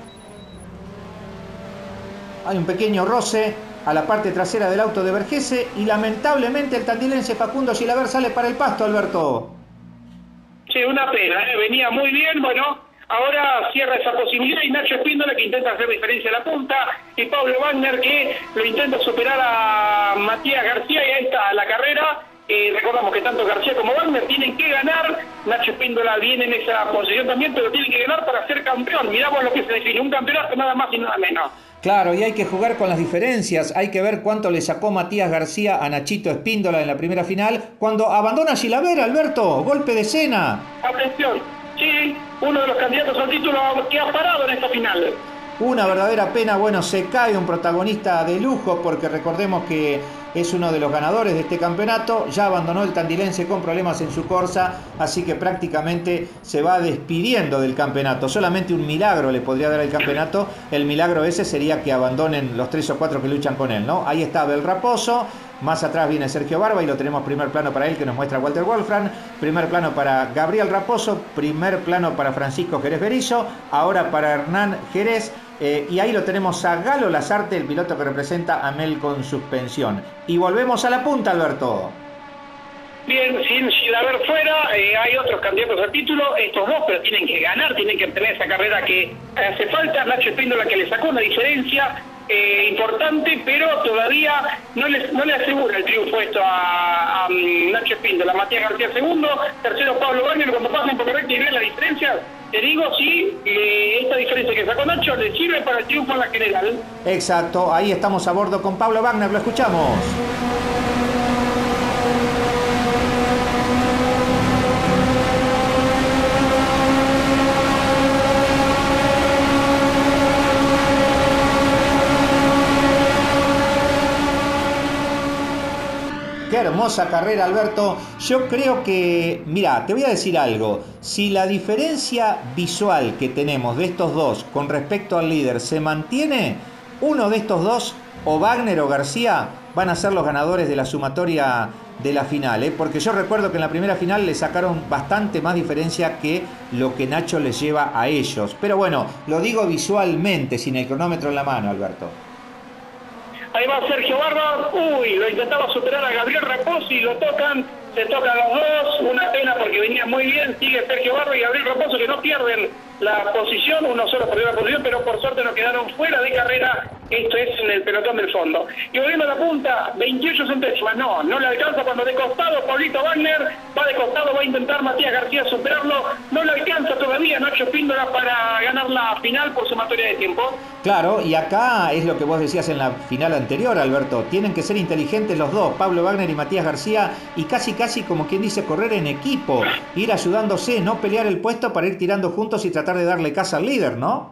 Hay un pequeño roce a la parte trasera del auto de Vergese y lamentablemente el tandilense Facundo Gilabert sale para el pasto, Alberto. Sí, una pena, ¿eh? Venía muy bien, bueno. Ahora cierra esa posibilidad y Nacho Espíndola que intenta hacer diferencia a la punta y Pablo Wagner que lo intenta superar a Matías García y ahí está la carrera. Eh, recordamos que tanto García como Wagner tienen que ganar. Nacho Espíndola viene en esa posición también, pero tienen que ganar para ser campeón. Miramos lo que se define, un campeonato nada más y nada menos. Claro, y hay que jugar con las diferencias. Hay que ver cuánto le sacó Matías García a Nachito Espíndola en la primera final cuando abandona a Gilabert, Alberto. Golpe de escena. Atención. Sí, uno de los candidatos al título que ha parado en esta final. Una verdadera pena, bueno, se cae un protagonista de lujo porque recordemos que es uno de los ganadores de este campeonato, ya abandonó el tandilense con problemas en su Corsa, así que prácticamente se va despidiendo del campeonato. Solamente un milagro le podría dar el campeonato, el milagro ese sería que abandonen los tres o cuatro que luchan con él, ¿no? Ahí está Abel Raposo, más atrás viene Sergio Barba y lo tenemos primer plano para él que nos muestra Walter Wolfram, primer plano para Gabriel Raposo, primer plano para Francisco Jerez Berizo, ahora para Hernán Jerez. Eh, y ahí lo tenemos a Galo Lazarte, el piloto que representa a Mel con suspensión. Y volvemos a la punta, Alberto. Bien, sin Gilabert fuera, eh, hay otros candidatos al título, estos dos, pero tienen que ganar, tienen que tener esa carrera que hace falta. Nacho Espíndola que le sacó una diferencia, eh, importante, pero todavía no le, no le asegura el triunfo esto a, a um, Nacho Espíndola. Matías García segundo, tercero Pablo Wagner. Cuando pasen por recta y ven la diferencia, te digo si eh, esta diferencia que sacó Nacho le sirve para el triunfo en la general. Exacto, ahí estamos a bordo con Pablo Wagner, lo escuchamos. Qué hermosa carrera, Alberto. Yo creo que, mira, te voy a decir algo. Si la diferencia visual que tenemos de estos dos con respecto al líder se mantiene, uno de estos dos, o Wagner o García, van a ser los ganadores de la sumatoria de la final, ¿eh? Porque yo recuerdo que en la primera final le sacaron bastante más diferencia que lo que Nacho les lleva a ellos. Pero bueno, lo digo visualmente, sin el cronómetro en la mano, Alberto. Ahí va Sergio Barba, uy, lo intentaba superar a Gabriel Raposo y lo tocan, se tocan los dos, una pena porque venía muy bien, sigue Sergio Barba y Gabriel Raposo que no pierden la posición, uno solo perdió la posición, pero por suerte no quedaron fuera de carrera, esto es en el pelotón del fondo. Y volviendo a la punta, veintiocho centésimas, no, no le alcanza cuando de costado Pablito Wagner, va de costado, va a intentar Matías García superarlo, no le alcanza todavía Nacho Espíndola para ganar la final por sumatoria de tiempo. Claro, y acá es lo que vos decías en la final anterior, Alberto, tienen que ser inteligentes los dos, Pablo Wagner y Matías García, y casi casi como quien dice correr en equipo, ir ayudándose, no pelear el puesto para ir tirando juntos y tratar de darle casa al líder, ¿no?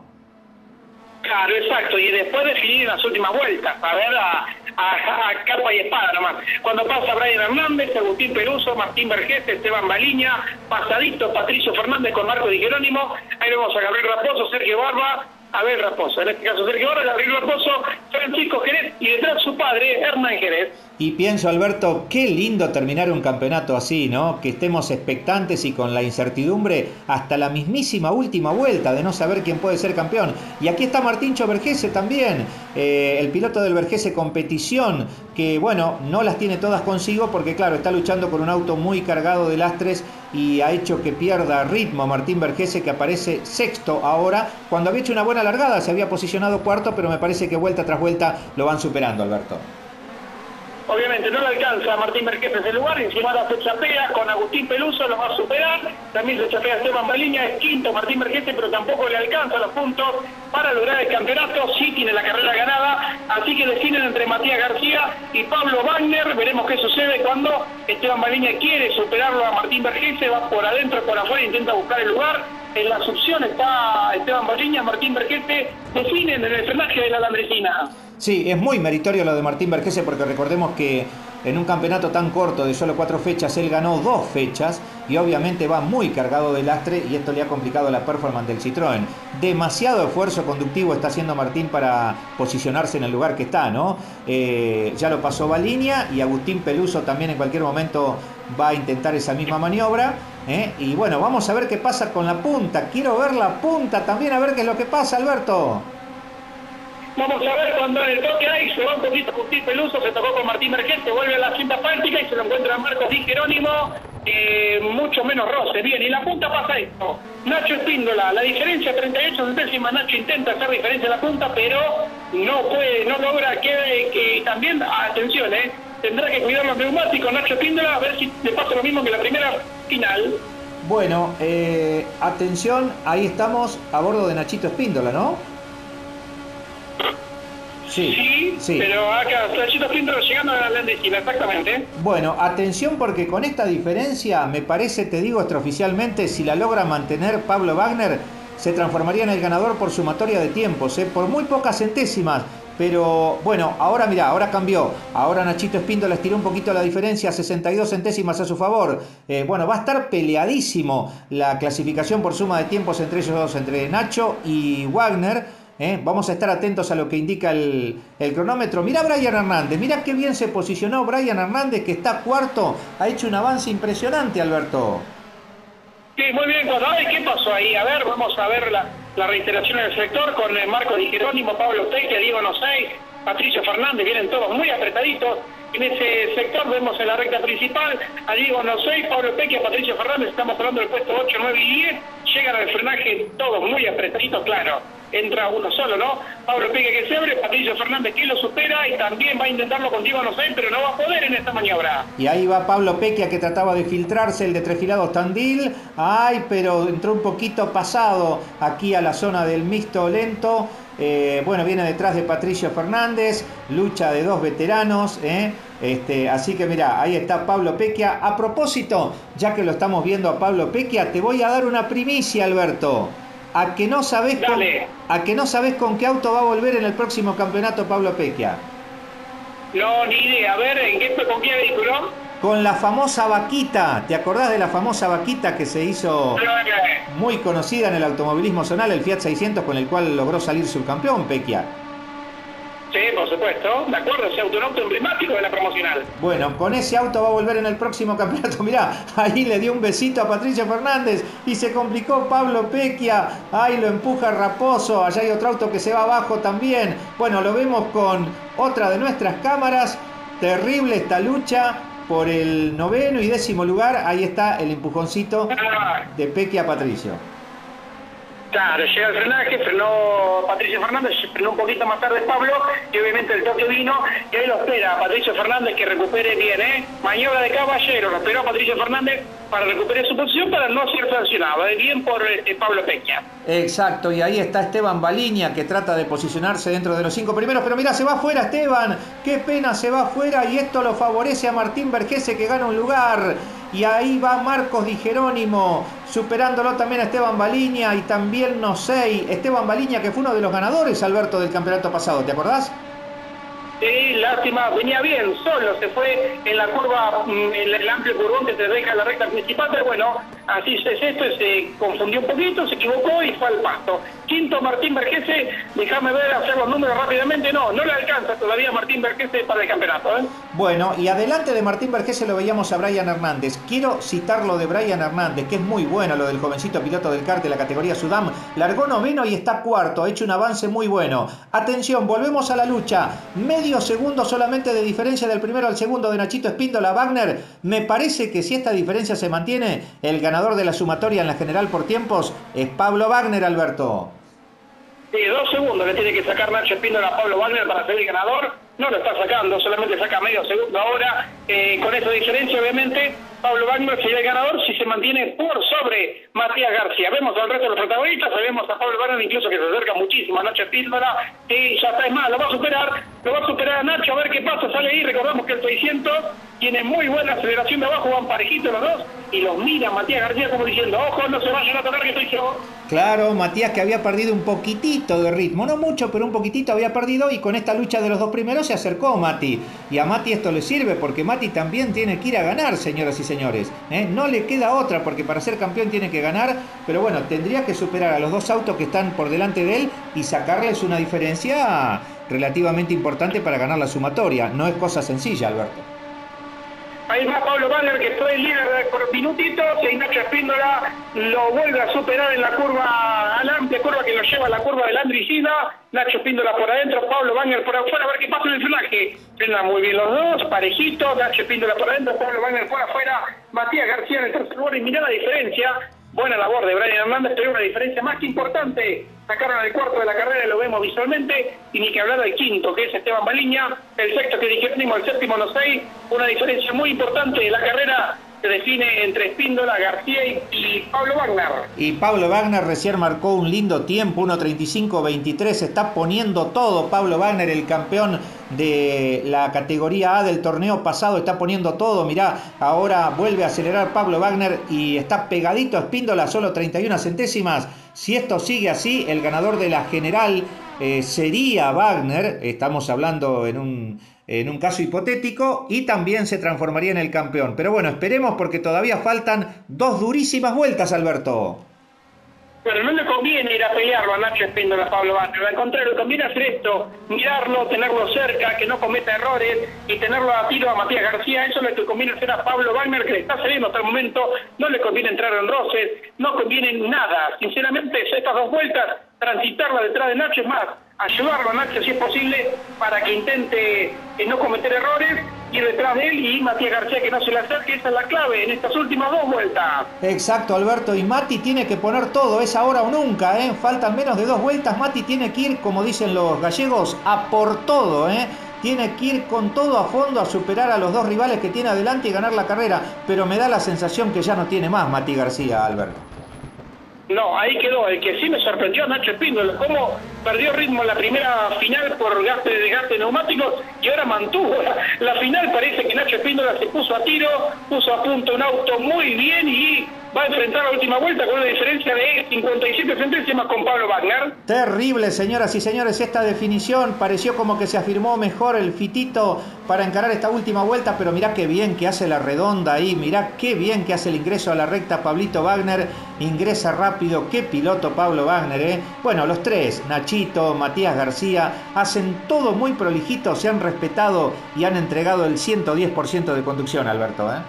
Claro, exacto, y después definir en las últimas vueltas, a ver, a, a, a capa y espada nomás. Cuando pasa Brian Hernández, Agustín Peruso, Martín Vergés, Esteban Baliña, pasadito Patricio Fernández con Marco Di Jerónimo, ahí vemos a Gabriel Raposo, Sergio Barba, Abel Raposo, en este caso Sergio Barba, Gabriel Raposo, Francisco Jerez y detrás su padre, Hernán Jerez. Y pienso, Alberto, qué lindo terminar un campeonato así, ¿no? Que estemos expectantes y con la incertidumbre hasta la mismísima última vuelta de no saber quién puede ser campeón. Y aquí está Martincho Vergese también, eh, el piloto del Vergese Competición, que bueno, no las tiene todas consigo porque claro, está luchando con un auto muy cargado de lastres y ha hecho que pierda ritmo Martín Vergese, que aparece sexto ahora, cuando había hecho una buena largada, se había posicionado cuarto, pero me parece que vuelta tras vuelta lo van superando, Alberto. Obviamente no le alcanza a Martín Vergés ese lugar, encima ahora se chapea con Agustín Peluso, lo va a superar, también se chapea Esteban Baliña, es quinto Martín Vergés, pero tampoco le alcanza los puntos para lograr el campeonato, sí tiene la carrera ganada, así que definen entre Matías García y Pablo Wagner, veremos qué sucede cuando Esteban Baliña quiere superarlo a Martín Vergés, va por adentro, por afuera, intenta buscar el lugar, en la succión está Esteban Baliña, Martín Vergés, definen en el frenaje de la Landresina. Sí, es muy meritorio lo de Martín Vergese porque recordemos que en un campeonato tan corto de solo cuatro fechas él ganó dos fechas y obviamente va muy cargado de lastre y esto le ha complicado la performance del Citroën. Demasiado esfuerzo conductivo está haciendo Martín para posicionarse en el lugar que está, ¿no? Eh, ya lo pasó Baliña y Agustín Peluso también en cualquier momento va a intentar esa misma maniobra. ¿eh? Y bueno, vamos a ver qué pasa con la punta. Quiero ver la punta también, a ver qué es lo que pasa, Alberto. Vamos a ver cuando en el toque ahí se va un poquito Agustín Peluso, se tocó con Martín Vergés, se vuelve a la cinta práctica y se lo encuentra Marcos Di Jerónimo, eh, mucho menos roce. Bien, y la punta pasa esto. Nacho Espíndola, la diferencia treinta y ocho centésimas, Nacho intenta hacer diferencia en la punta, pero no puede, no logra que, que también, atención, eh, tendrá que cuidar los neumáticos Nacho Espíndola, a ver si le pasa lo mismo que la primera final. Bueno, eh, atención, ahí estamos a bordo de Nachito Espíndola, ¿no? Sí, sí, sí, pero acá Nachito Espíndola llegando a la Landesina, exactamente. Bueno, atención porque con esta diferencia, me parece, te digo extraoficialmente, si la logra mantener Pablo Wagner, se transformaría en el ganador por sumatoria de tiempos, ¿eh? Por muy pocas centésimas. Pero bueno, ahora mira, ahora cambió. Ahora Nachito Espíndola estiró un poquito la diferencia, sesenta y dos centésimas a su favor. Eh, bueno, va a estar peleadísimo la clasificación por suma de tiempos entre ellos dos, entre Nacho y Wagner. ¿Eh? Vamos a estar atentos a lo que indica el, el cronómetro. Mirá Brian Hernández, mirá qué bien se posicionó Brian Hernández, que está cuarto, ha hecho un avance impresionante, Alberto. Sí, muy bien, cuando, ay, ¿qué pasó ahí? A ver, vamos a ver la, la reiteración en el sector con eh, Marcos Di Jerónimo, Pablo Tecchia, Diego Nosey, Patricio Fernández, vienen todos muy apretaditos. En ese sector vemos en la recta principal a Diego Nosey, Pablo Tecchia, Patricio Fernández, estamos hablando del puesto ocho, nueve y diez, llegan al frenaje todos muy apretaditos, claro. Entra uno solo, ¿no? Pablo Tecchia que se abre, Patricio Fernández que lo supera y también va a intentarlo con Diego Nosey, pero no va a poder en esta maniobra. Y ahí va Pablo Tecchia que trataba de filtrarse, el de Tres Filados Tandil. Ay, pero entró un poquito pasado aquí a la zona del mixto lento. Eh, bueno, viene detrás de Patricio Fernández, lucha de dos veteranos, ¿eh? Este, así que mira, ahí está Pablo Tecchia. A propósito, ya que lo estamos viendo a Pablo Tecchia, te voy a dar una primicia, Alberto. A que no sabés con, a que no sabés con qué auto va a volver en el próximo campeonato Pablo Tecchia. No, ni idea. A ver, ¿en qué, ¿con qué vehículo? Con la famosa vaquita. ¿Te acordás de la famosa vaquita que se hizo muy conocida en el automovilismo zonal, el Fiat seiscientos, con el cual logró salir subcampeón Tecchia? Sí, por supuesto. De acuerdo, ese auto, un auto emblemático de la promocional. Bueno, con ese auto va a volver en el próximo campeonato. Mirá, ahí le dio un besito a Patricio Fernández y se complicó Pablo Tecchia. Ahí lo empuja Raposo. Allá hay otro auto que se va abajo también. Bueno, lo vemos con otra de nuestras cámaras. Terrible esta lucha por el noveno y décimo lugar. Ahí está el empujoncito de Tecchia a Patricio. Claro, llega el frenaje, frenó Patricio Fernández, frenó un poquito más tarde Pablo, y obviamente el toque vino, y ahí lo espera Patricio Fernández que recupere bien, ¿eh? Maniobra de caballero, lo esperó Patricio Fernández para recuperar su posición para no ser sancionado, ¿eh? Bien por eh, Pablo Tecchia. Exacto, y ahí está Esteban Baliña que trata de posicionarse dentro de los cinco primeros, pero mira, se va afuera Esteban, qué pena, se va afuera y esto lo favorece a Martín Vergese que gana un lugar. Y ahí va Marcos Di Jerónimo, superándolo también a Esteban Baliña y también Nosey. Esteban Baliña que fue uno de los ganadores, Alberto, del campeonato pasado, ¿te acordás? Sí, lástima, venía bien, solo se fue en la curva, en el amplio curvón que se deja en la recta principal, pero bueno, así es esto, se confundió un poquito, se equivocó y fue al pasto. Quinto, Martín Vergese, déjame ver, hacer los números rápidamente, no, no le alcanza todavía Martín Vergese para el campeonato, ¿eh? Bueno, y adelante de Martín Vergese lo veíamos a Brian Hernández. Quiero citar lo de Brian Hernández, que es muy bueno, lo del jovencito piloto del kart de la categoría Sudam. Largó noveno y está cuarto, ha hecho un avance muy bueno. Atención, volvemos a la lucha. Medio segundo solamente de diferencia del primero al segundo de Nachito Espíndola Wagner. Me parece que si esta diferencia se mantiene, el ganador de la sumatoria en la general por tiempos es Pablo Wagner, Alberto. Sí, dos segundos le tiene que sacar Nacho Espíndola a Pablo Wagner para ser el ganador. No lo está sacando, solamente saca medio segundo ahora. Eh, con esa diferencia, obviamente, Pablo Wagner sería el ganador si se mantiene por sobre Matías García. Vemos al resto de los protagonistas, vemos a Pablo Wagner incluso que se acerca muchísimo a Nacho Espíndola. Y ya está, es más, lo va a superar, lo va a superar a Nacho, a ver qué pasa, sale ahí. Recordamos que el seiscientos tiene muy buena aceleración de abajo, van parejitos los dos. Y los mira Matías García como diciendo, ojo, no se vayan a tocar que estoy yo. Claro, Matías que había perdido un poquitito de ritmo, no mucho, pero un poquitito había perdido y con esta lucha de los dos primeros se acercó Mati. Y a Mati esto le sirve porque Mati también tiene que ir a ganar, señoras y señores. ¿eh? No le queda otra porque para ser campeón tiene que ganar, pero bueno, tendría que superar a los dos autos que están por delante de él y sacarles una diferencia relativamente importante para ganar la sumatoria. No es cosa sencilla, Alberto. Ahí va Pablo Wagner que fue el líder por minutitos y Nacho Espíndola lo vuelve a superar en la curva, a la amplia curva que lo lleva a la curva del Andricina. Nacho Espíndola por adentro, Pablo Wagner por afuera, a ver qué pasa en el frenaje. Frenan muy bien los dos, parejitos, Nacho Espíndola por adentro, Pablo Wagner por afuera, Matías García en el tercer lugar y mirá la diferencia. Buena labor de Brian Hernández, pero una diferencia más que importante. Sacaron al cuarto de la carrera y lo vemos visualmente. Y ni que hablar del quinto, que es Esteban Baliña. El sexto que Di Jerónimo, el séptimo Nosey. Una diferencia muy importante de la carrera se define entre Espíndola, García y, y Pablo Wagner. Y Pablo Wagner recién marcó un lindo tiempo, uno treinta y cinco veintitrés. Está poniendo todo Pablo Wagner, el campeón de la categoría A del torneo pasado. Está poniendo todo, mirá, ahora vuelve a acelerar Pablo Wagner y está pegadito a Espíndola, solo treinta y una centésimas. Si esto sigue así, el ganador de la general eh, sería Wagner. Estamos hablando en un... en un caso hipotético, y también se transformaría en el campeón. Pero bueno, esperemos porque todavía faltan dos durísimas vueltas, Alberto. pero no le conviene ir a pelearlo a Nacho Espíndola, a Pablo Wagner. Al contrario, le conviene hacer esto, mirarlo, tenerlo cerca, que no cometa errores y tenerlo a tiro a Matías García. Eso es lo que conviene hacer a Pablo Wagner, que le está saliendo hasta el momento. No le conviene entrar en roces, no conviene nada. Sinceramente, estas dos vueltas, transitarla detrás de Nacho, es más, ayudarlo a Nacho si es posible para que intente eh, no cometer errores, ir detrás de él y Matías García que no se le acerque. Esa es la clave en estas últimas dos vueltas. Exacto, Alberto, y Mati tiene que poner todo, es ahora o nunca, ¿eh? Faltan menos de dos vueltas, Mati tiene que ir, como dicen los gallegos, a por todo, ¿eh? Tiene que ir con todo a fondo a superar a los dos rivales que tiene adelante y ganar la carrera, pero me da la sensación que ya no tiene más Mati García, Alberto. No, ahí quedó. El que sí me sorprendió, Nacho Espíndola, cómo perdió ritmo en la primera final por gasto de desgaste neumáticos y ahora mantuvo la, la final. Parece que Nacho Espíndola se puso a tiro, puso a punto un auto muy bien y va a enfrentar la última vuelta con una diferencia de cincuenta y siete centésimas con Pablo Wagner. Terrible, señoras y señores, esta definición. Pareció como que se afirmó mejor el fitito para encarar esta última vuelta, pero mirá qué bien que hace la redonda ahí, mirá qué bien que hace el ingreso a la recta Pablito Wagner, ingresa rápido, qué piloto Pablo Wagner, ¿eh? Bueno, los tres, Nachito, Matías García, hacen todo muy prolijito, se han respetado y han entregado el ciento diez por ciento de conducción, Alberto, ¿eh?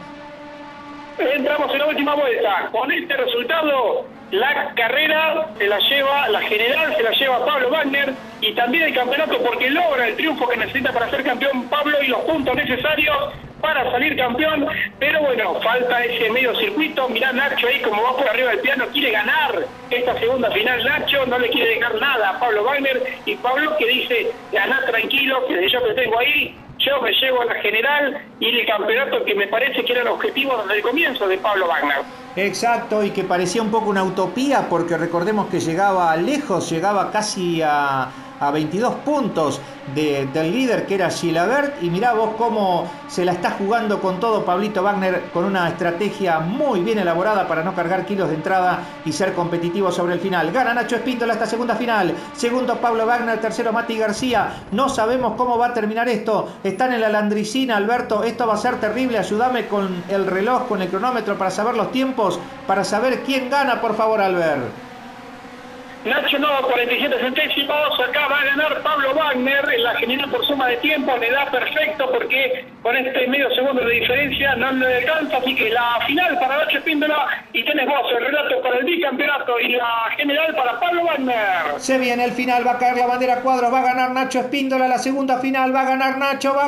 Entramos en la última vuelta. Con este resultado, la carrera se la lleva, la general se la lleva Pablo Wagner y también el campeonato, porque logra el triunfo que necesita para ser campeón Pablo y los puntos necesarios para salir campeón. Pero bueno, falta ese medio circuito. Mirá Nacho ahí como va por arriba del piano, quiere ganar esta segunda final. Nacho no le quiere dejar nada a Pablo Wagner y Pablo que dice, ganá tranquilo, que yo te tengo ahí. Yo me llevo a la general y el campeonato, que me parece que era el objetivo desde el comienzo de Pablo Wagner. Exacto, y que parecía un poco una utopía, porque recordemos que llegaba lejos, llegaba casi a, a veintidós puntos de, del líder que era Gilabert, y mirá vos cómo se la está jugando con todo Pablito Wagner, con una estrategia muy bien elaborada para no cargar kilos de entrada y ser competitivo sobre el final. Gana Nacho Espíndola esta segunda final, segundo Pablo Wagner, tercero Mati García. No sabemos cómo va a terminar esto, están en la landricina, Alberto, esto va a ser terrible. Ayúdame con el reloj, con el cronómetro para saber los tiempos, para saber quién gana, por favor, Albert. Nacho no, cuarenta y siete centésimos, acá va a ganar Pablo Wagner en la general por suma de tiempo, le da perfecto porque con este medio segundo de diferencia no le alcanza, así que la final para Nacho Espíndola y tenés vos el relato para el bicampeonato y la general para Pablo Wagner. Se viene el final, va a caer la bandera a cuadros, va a ganar Nacho Espíndola la segunda final, va a ganar Nacho, va a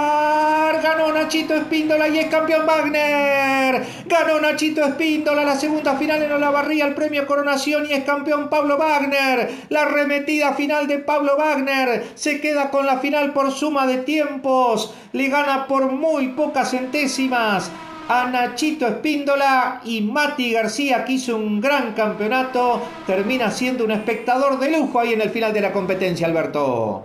ganar, ganó Nachito Espíndola y es campeón Wagner, ganó Nachito Espíndola la segunda final en Olavarría, el premio Coronación y es campeón Pablo Wagner. La arremetida final de Pablo Wagner se queda con la final por suma de tiempos, le gana por muy pocas centésimas a Nachito Espíndola y Mati García, que hizo un gran campeonato, termina siendo un espectador de lujo ahí en el final de la competencia, Alberto.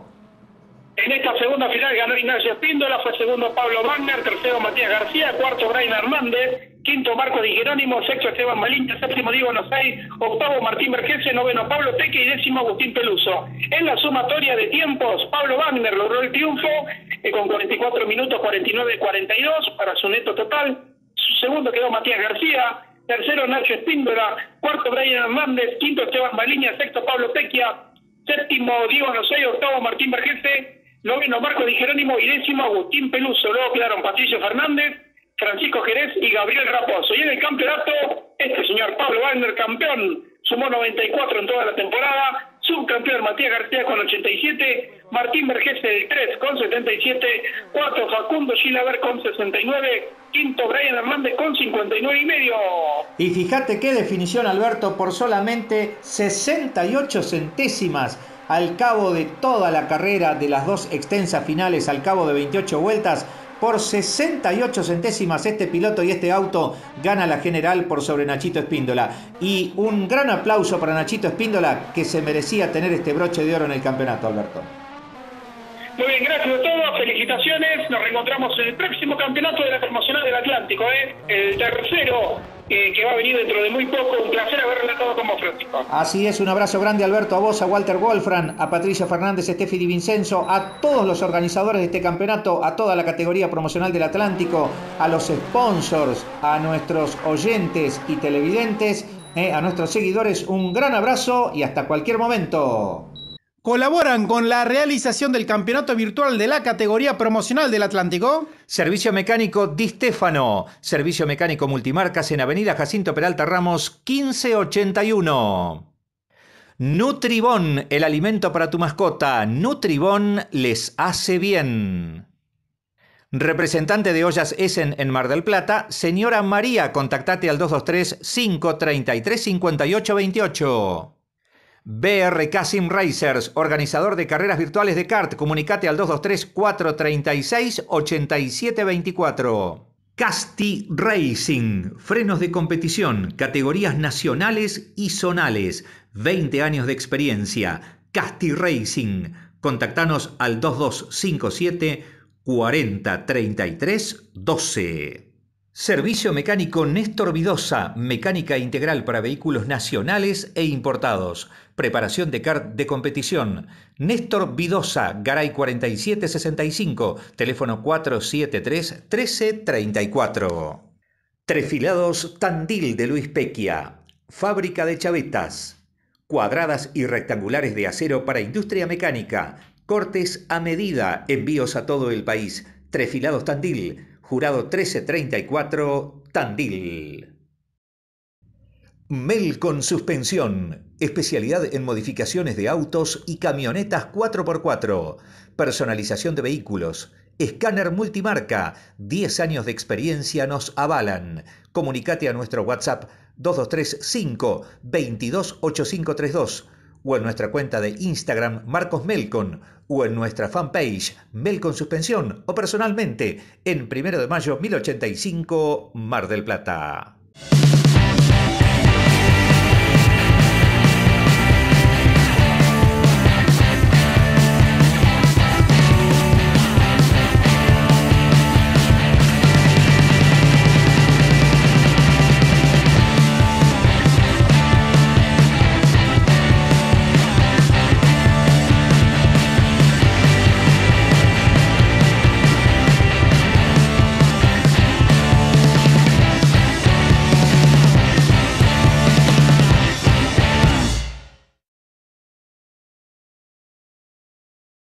En esta segunda final ganó Ignacio Espíndola, fue segundo Pablo Wagner, tercero Matías García, cuarto Brian Hernández, quinto Marco Di Jerónimo, sexto Esteban Maliña, séptimo Diego Nosay, octavo Martín Vergese, noveno Pablo Teque y décimo Agustín Peluso. En la sumatoria de tiempos, Pablo Wagner logró el triunfo eh, con cuarenta y cuatro minutos cuarenta y nueve cuarenta y dos para su neto total. Su segundo quedó Matías García, tercero Nacho Espíndola, cuarto Brian Hernández, quinto Esteban Maliña, sexto Pablo Tequia, séptimo Diego Nosay, octavo Martín Vergese, noveno Marco Di Jerónimo y décimo Agustín Peluso. Luego quedaron Patricio Fernández, Francisco Jerez y Gabriel Raposo. Y en el campeonato, este señor Pablo Wagner, campeón, sumó noventa y cuatro en toda la temporada, subcampeón Matías García con ochenta y siete, Martín Vergese del tres con setenta y siete, cuarto Facundo Gilabert con sesenta y nueve, quinto Brian Hernández con cincuenta y nueve y medio. Y fíjate qué definición, Alberto, por solamente sesenta y ocho centésimas. Al cabo de toda la carrera, de las dos extensas finales, al cabo de veintiocho vueltas, por sesenta y ocho centésimas este piloto y este auto gana la general por sobre Nachito Espíndola. Y un gran aplauso para Nachito Espíndola, que se merecía tener este broche de oro en el campeonato, Alberto. Muy bien, gracias a todos, felicitaciones, nos reencontramos en el próximo campeonato de la promocional del Atlántico, ¿eh? El tercero eh, que va a venir dentro de muy poco. Un placer haber relatado con vos, Francisco. Así es, un abrazo grande, Alberto, a vos, a Walter Wolfram, a Patricia Fernández, a Steffi Di Vincenzo, a todos los organizadores de este campeonato, a toda la categoría promocional del Atlántico, a los sponsors, a nuestros oyentes y televidentes. Eh, a nuestros seguidores un gran abrazo y hasta cualquier momento. ¿Colaboran con la realización del campeonato virtual de la categoría promocional del Atlántico? Servicio mecánico Di Stefano. Servicio mecánico multimarcas en Avenida Jacinto Peralta Ramos quince ochenta y uno. Nutribón, el alimento para tu mascota. Nutribón les hace bien. Representante de Ollas Essen en Mar del Plata, señora María, contactate al dos dos tres, cinco tres tres, cinco ocho dos ocho. B R K Sim Racers, organizador de carreras virtuales de kart, comunicate al dos dos tres, cuatro tres seis, ocho siete dos cuatro. Casti Racing, frenos de competición, categorías nacionales y zonales, veinte años de experiencia. Casti Racing, contactanos al dos dos cinco siete, cuatro cero tres tres uno dos. Servicio mecánico Néstor Vidosa, mecánica integral para vehículos nacionales e importados. Preparación de kart de competición. Néstor Vidosa, Garay cuarenta y siete sesenta y cinco, teléfono cuatro siete tres, trece treinta y cuatro. Trefilados Tandil de Luis Pequia, fábrica de chavetas. Cuadradas y rectangulares de acero para industria mecánica. Cortes a medida, envíos a todo el país. Trefilados Tandil, Jurado trece treinta y cuatro, Tandil. Melcon Suspensión, especialidad en modificaciones de autos y camionetas cuatro por cuatro, personalización de vehículos, escáner multimarca, diez años de experiencia nos avalan. Comunicate a nuestro WhatsApp dos dos tres cinco, veintidós, ochenta y cinco treinta y dos o en nuestra cuenta de Instagram Marcos Melcon o en nuestra fanpage Melcon Suspensión o personalmente en Primero de Mayo mil ochenta y cinco, Mar del Plata.